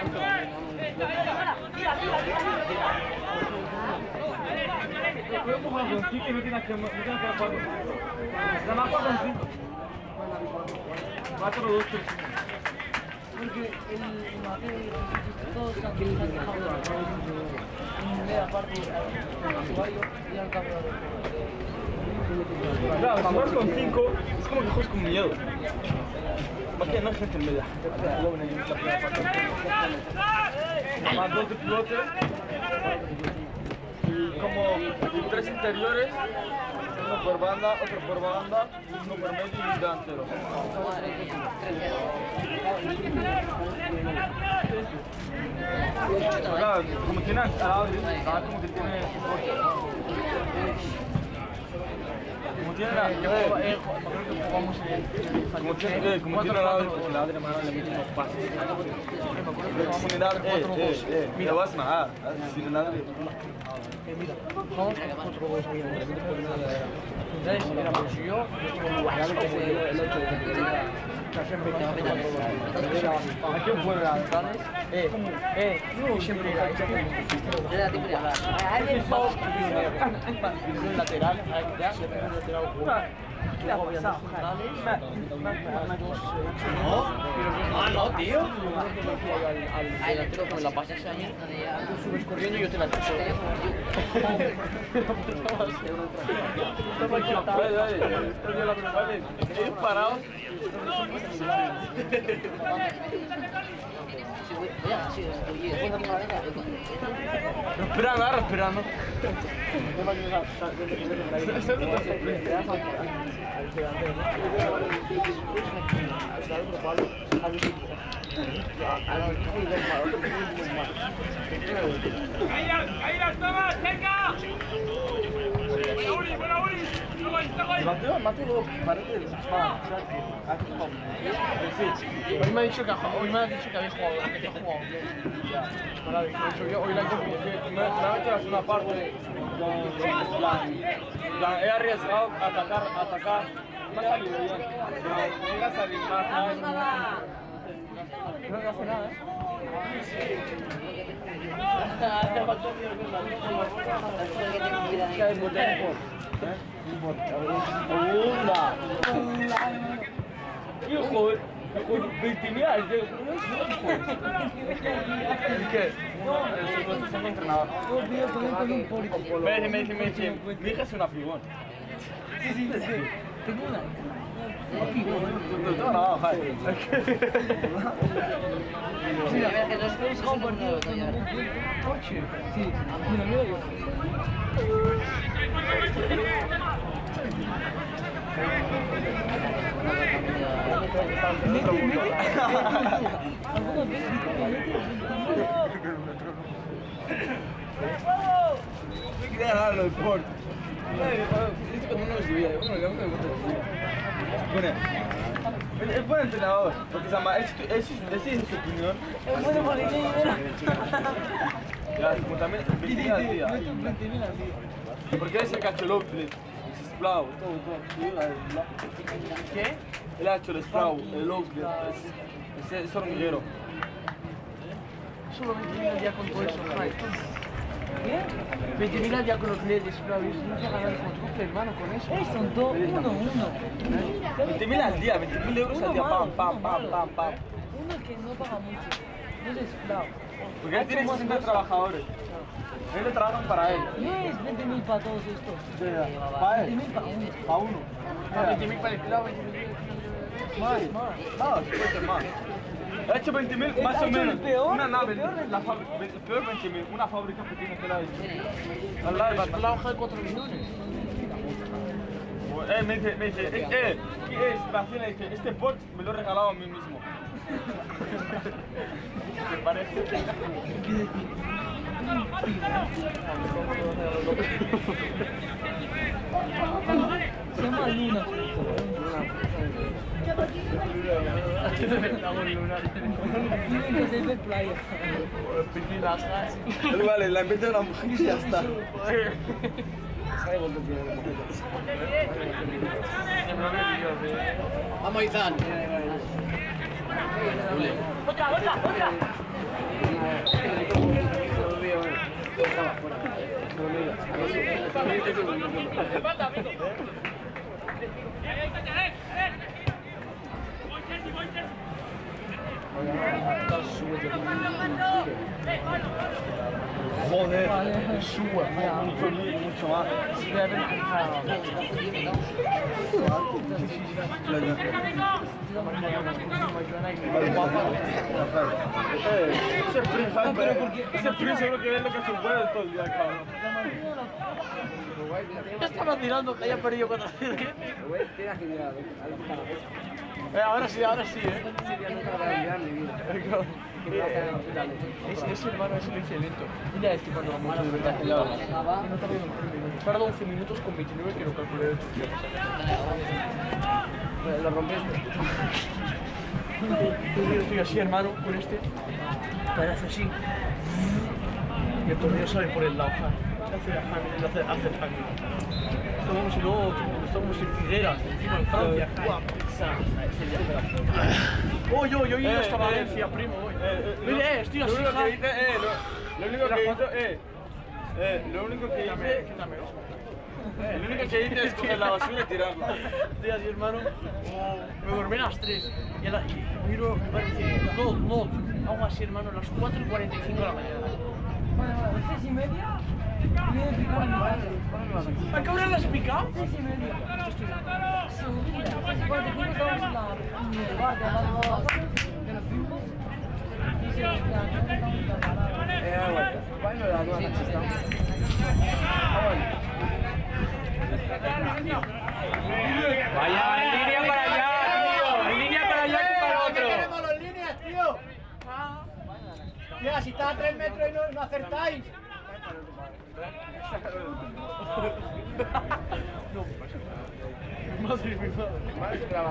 Podemos jugar con 5 y no tienes que jugar con 4. Nada más jugar con 5. 4, 2, 3. Porque el Mateo todos han dejado en media parte al usuario y al campeador. Claro, si juegas con 5 es como que juegas con miedo. Más que no hay gente en media. Más 2 de pivote. Y como 3 interiores, uno por banda, otro por banda, uno por medio y un delantero. Claro, como tiene al Adri, como que tiene soporte. Como tiene la... Como tiene la Adri, porque la Adri mano le mete unos pases. Mira, vas a si la Adri... Mira, vamos con 4 goles ahí. Entonces, mira, pues yo como guardado como el 8 de aquí un pueblo siempre era lateral, ¿qué ha pasado? No, tío. Ahí la tiro con la pasa ese año. Tú subes corriendo y yo te la tiro. Parados. Respirando, respirando. Ahí la toma, cerca. Buena Uri. Mateo parece de Hoy me ha dicho que habéis jugado, que te he jugado. Hoy la he hecho me ha hecho la segunda parte. He arriesgado a atacar. Me ha salido bien. Llega a salir más. No hace nada, ¿eh? Hijo, 20.000 al ¿qué? No, soy entrenador. Me dice, mi hija es una pibón. Sí. Tengo una. No, joder. Mira, que los clubes son por nuevo, Sí, mira yo. Quería darlo el deporte. Esto cuando uno se vive, uno le gusta es buen entrenador, porque esa es su opinión. Es bueno porque tiene dinero. Ya, como también 20.000 al día. Porque él es el cacholó, el esplavo, todo. ¿Qué? Él ha hecho el esplavo, el ogle, es hormiguero. Solo 20.000 al día con todo eso, ¿qué? 20.000 al día con los leyes, claro, no se ganan el cuádruple, hermano, con eso. Son dos, uno. 20.000 al día, 20.000 euros al día, pam. Uno que no paga mucho. No es esclavo. Porque él tiene 60 trabajadores. Él le trabajan para él. No es 20.000 para todos estos. Para él. 20.000 para uno. Para uno. 20.000 para el esclavo, 20.000. Más, más. Ha hecho 20.000 más o menos. Una nave, la fábrica, peor 20.000, una fábrica que tiene que la hecho. Al lado de La hoja de 4 millones. me dice, ¿qué es? Graciela dice, este Porsche me lo he regalado a mí mismo. ¿Te parece? Se llama Luna. Vale, la empieza una mujer y ya está. Vamos, Izan. Joder, sube mucho más. Ese Prince seguro que ve lo que se puede todo el día, cabrón. Ya estaba tirando que haya perdido 4 veces. Ahora sí, Ese hermano es silenciamiento. Mira este cuando vamos de verdad que ya tarda 11 minutos con 29 que lo calculé de Turquía. Lo rompiste. Yo estoy así, hermano, con este. Parece así. Y el tornillo sale por el lado. Hace el hanging. Estamos en Figueras, encima en Francia. Yo he ido hasta Valencia, primo. Mire, estoy así. Lo único que hice es coger la basura y tirarla. Estoy así, hermano. Me dormí a las 3. Y miro, me parece, no, algo así, hermano, a las 4:45 de la mañana. Bueno, 6:30. ¿A qué hora las has picado? 6:30. Subida. 45 estamos en el bar de al lado de los fuimos. Y se nos Vaya, en línea para allá, tío. En línea para allá y para otro. ¡Queremos las líneas, tío! Mira, si está a 3 metros y no acertáis. Madre mía.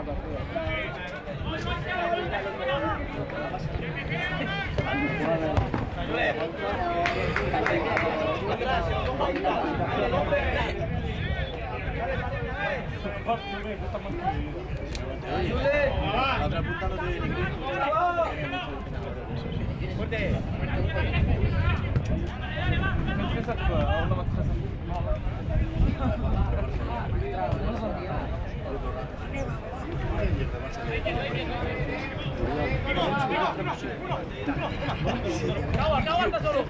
La otra punta no tiene ni grito. ¡Fuerte! Aguanta solo.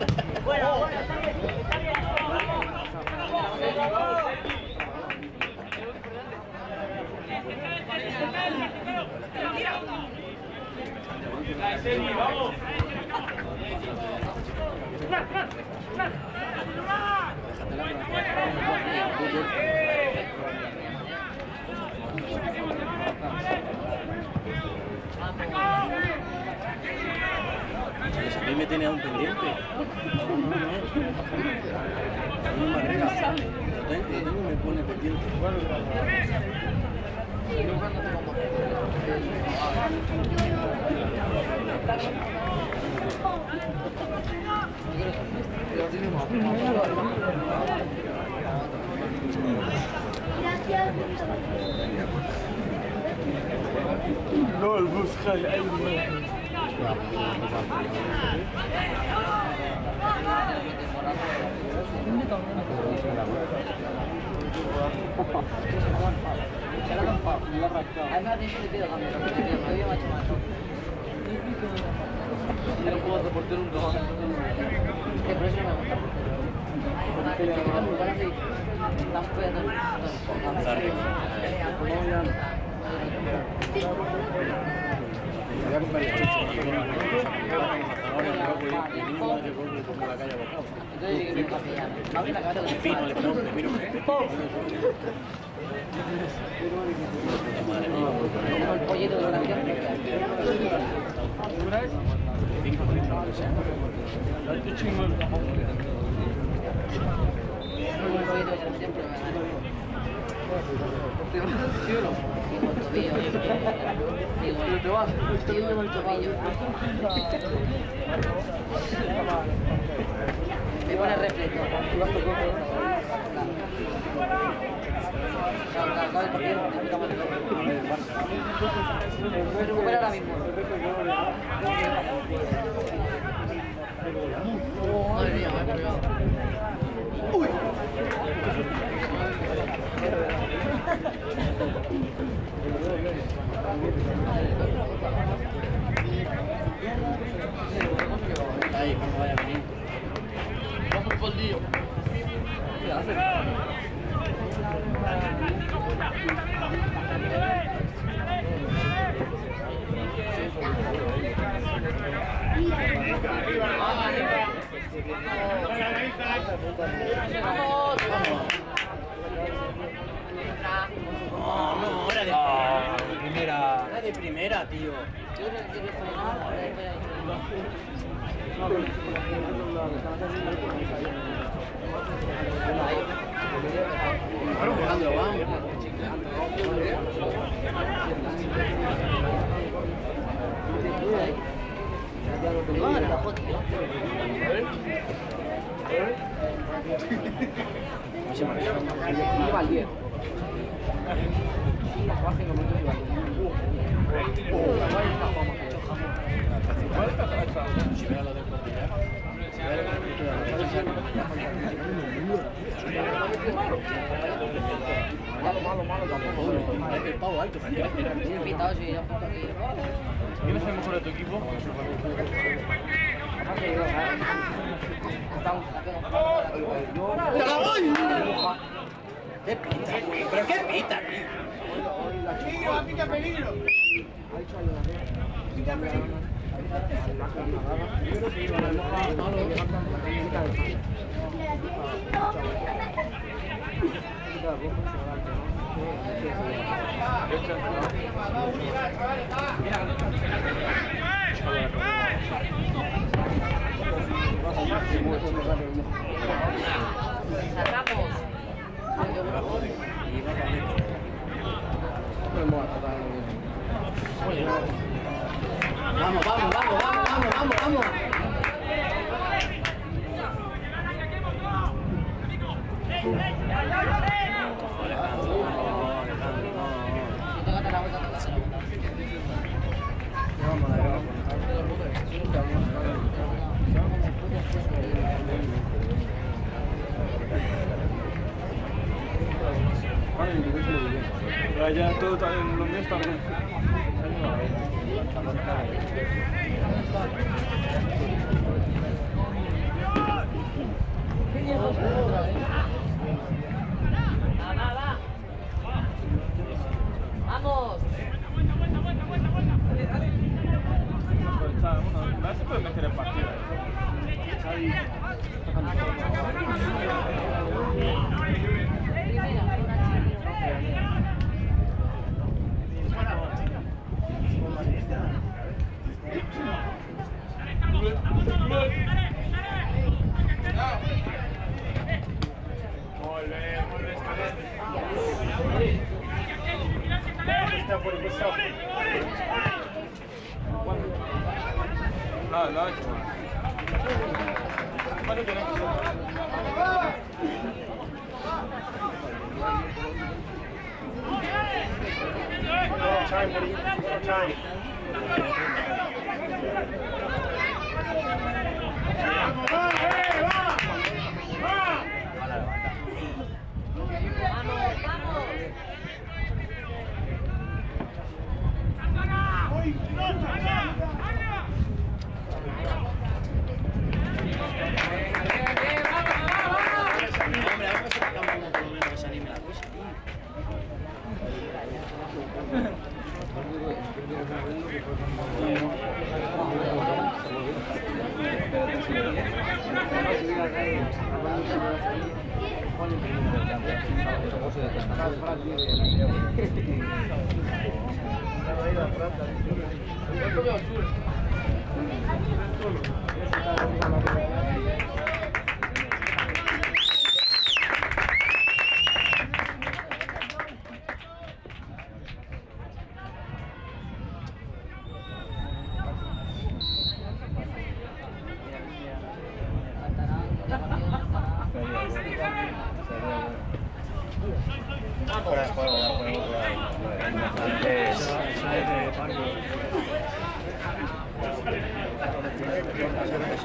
¡Vamos! Pues a mí me tiene aún pendiente. A mí me agrega. Lo tengo y me pone pendiente. No, el bus cae ahí. Además de eso le pido cambio, porque me había hecho mal. Era como de portero un dragón. Que por eso no me gusta portero. Estamos peleando. Voy a comprar el chicho. Ahora el rojo y el niño de golpe como la calle abocado. Entonces yo quiero café ya. Abre la cabeza del Pino, le pongo, le miro. Madre mía. como el pollito de la canción. Qué chingón. Como el pollito de la canción, pero me gana. digo. Pero te vas, este niño me ha dicho Me pone reflejo. Me recupera ahora mismo. Madre mía, me he pegado. ¡Uy! Ahí, cuando vaya a venir. Vamos por el lío. ¿Qué haces? No, era de primera. Era de primera, tío. Alejandro, vamos. Lleva el 10. Si hubiera lo del Cordillera. Si hubiera lo malo tampoco. Es que el pavo alto, ¿para qué le tiras? Sí, pintado, sí, yo apunto aquí. ¿Quién es el mejor de tu equipo? ¿Qué pita? ¿Pero qué pita, tío? ¡Peligro, pica peligro! Sacamos. Vamos, vamos, vamos, vamos, vamos, vamos, vamos. Ya todo también, los míos también. ¡Vamos! No se puede meter en partida. No, no, bueno, tiene que ser. Time, buddy. Time. Hombre, a ver si sacamos por lo menos que se anime la cosa.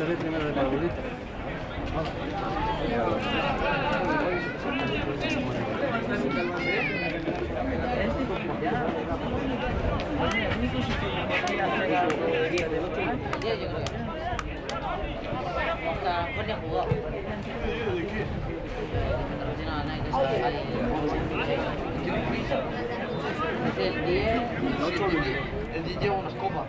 Seré primero de Margarita. El 10 lleva unas copas.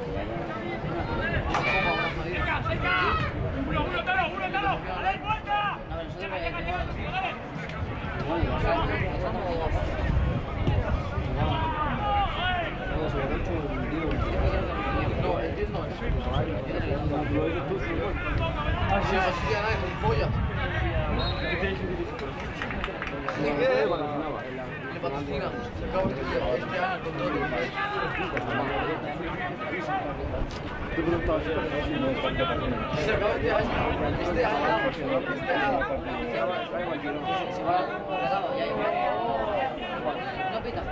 No, el 10 no es. Así ya nada, con pollas. ¿De qué? Le patrocina. Se acaba este año con todo el país. Te preguntaba si Se acaba este año. Este año. Se va, ya llegó. No pita.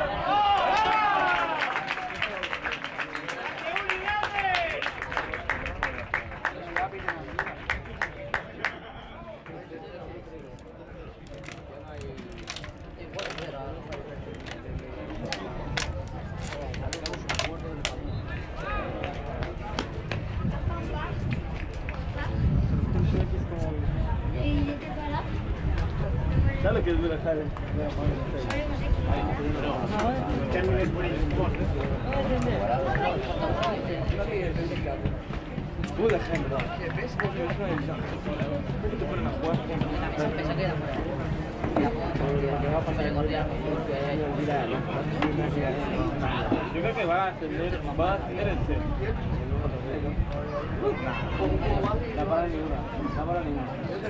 ¿Sabes lo que es una cara? Puta gente. Yo creo que va a ascender el C. La para ninguna. La para ninguna.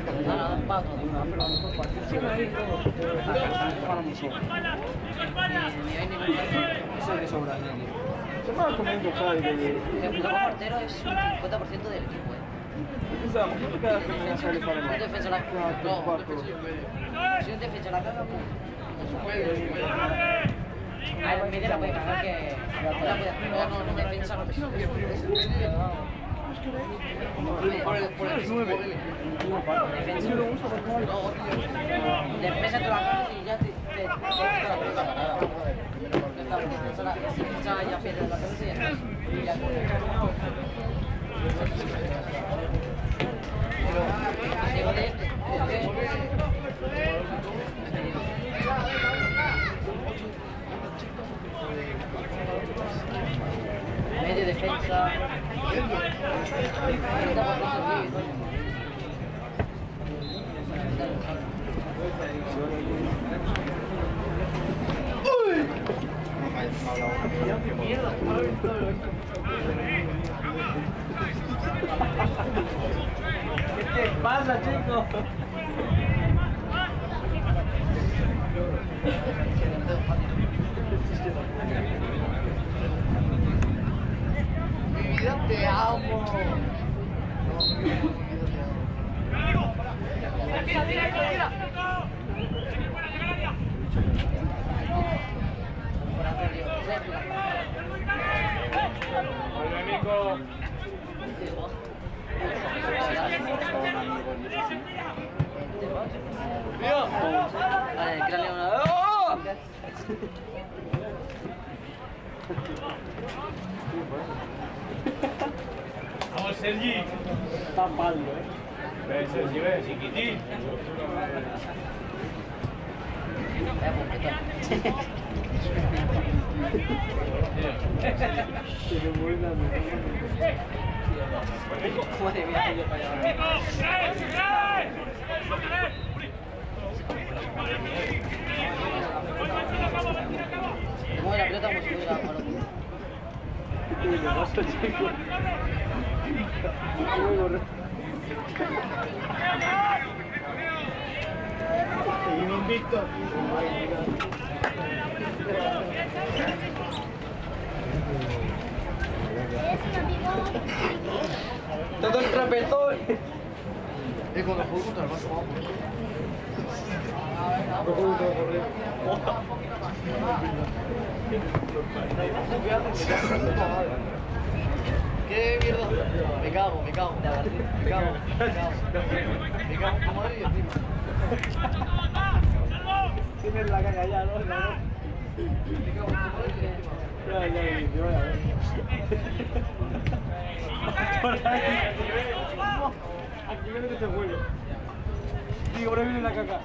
Eso es de sobra. Se me va como un bocado de... El portero es un 50% del equipo. Pensamos que cada vez sale para Un defensa la caga. No, si un defensa la caga, pues. No puede. A ver, media la puede cagar que. No, defensa no. Por el defensa te la cagas y ya te la pelota. Defensa ya pierde la pelota y ya. Medio defensa. ¿Qué te pasa, chico? Mi vida te amo. Vamos, Sergi. Está malo, Ven, Sergi, ven, chiquitín. Mueve la pelota como si fuera balón. ¿Qué le pasa, chico? Seguimos invictos. Todo el trapezón. Cuando juego contra el Barça, vamos. ¿Qué? ¿Qué mierda? Me cago. Me cago como Madrid encima. Tienes la caca ya, ¿no? Me cago como Madrid encima. Ya, voy a ver. Por ahí. Aquí viene este juego. Digo, por ahí viene la caca.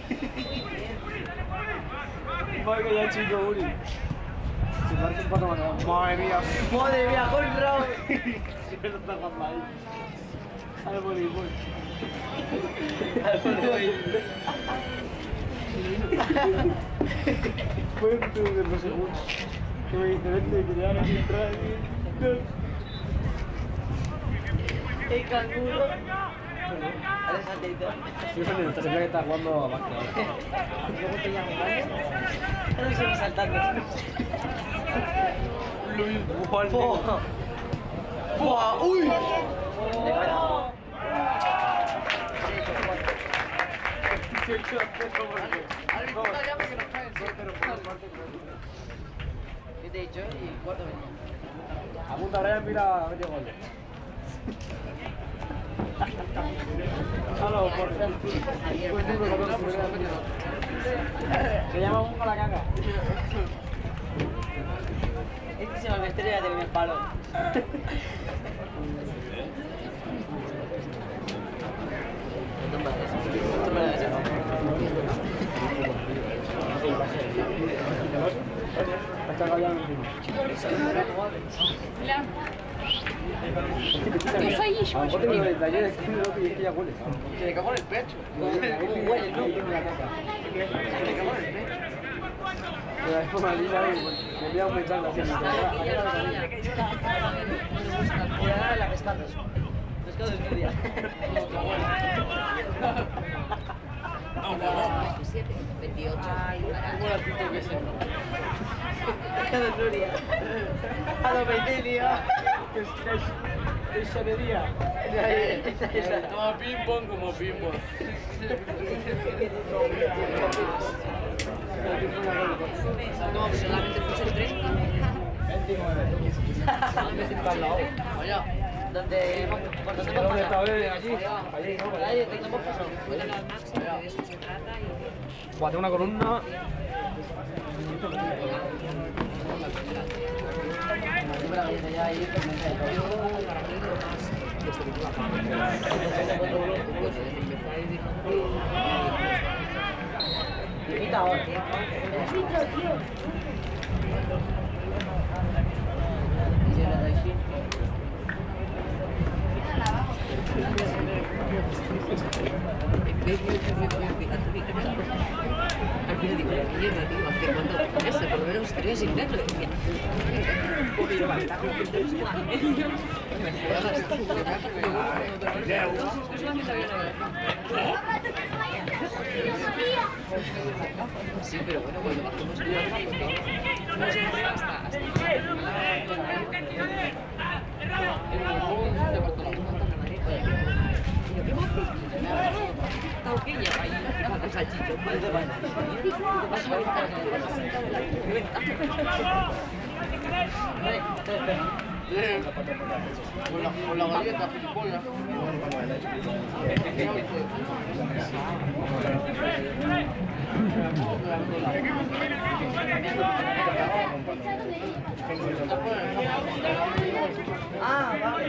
Madre que ya chico, Uri. Se parece un pato matado. Madre mía, con Raúl. Siempre lo está jugando ahí. Al voleibol. Fue un tubo de los segundos. Que me dice, vente, que ya no quiero entrar aquí. El canguro. Yo soy el tercero que está jugando a básquet. ¿Cómo te llamas? Ahora me estoy saltando. Luis, ¡Fua! ¡Uy! ¿Qué te he dicho? Y cuarto venía. Apunta, Brian, mira, medio gol. Solo por ejemplo. Se llama Bunga la caca. Este se llama estrella de mi palo. Ты стоишь, Вот именно, да, я голос. Te cagó en el pecho. ¿Cómo huele, no? Te cagó en el pecho. Pero es una lila ahí, me voy a aumentar la cena. Cuidado la pescados. Pescados media. 28. ¿Cómo la pinto que sea? Pescados Nuria. A los 20 días. Es sabería. Toma ping-pong como ping-pong. No, solamente puse el 30. 29. Oye, ¿dónde hemos pasado? Ahí, ¿dónde hemos pasado? Bueno, al máximo, de eso se trata y... Cuatro, una columna. Al final digo, la mierda, tío, hace cuánto ese, por lo menos estaría sin verlo. Decía, sí, pero bueno, cuando bajemos el agua, porque no siempre hasta Tauquilla, ahí, con el salchicho. Con la galleta, polla. Ah, vale.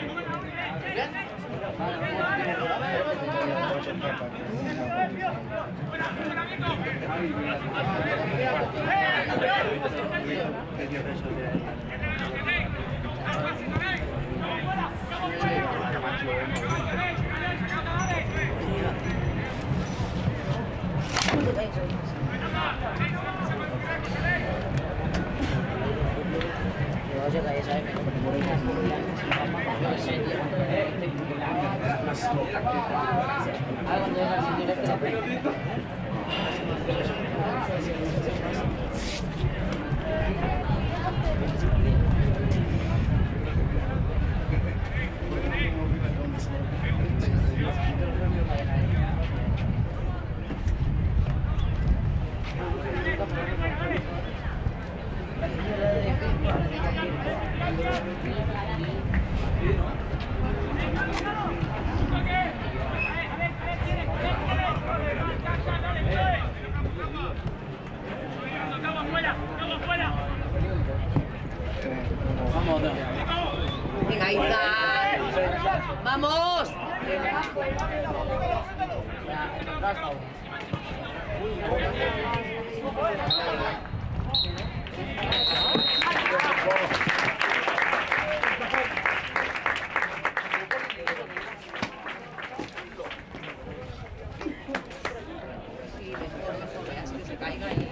Venga, Izan. ¡Vamos! Sí, mejor, es que se caiga y...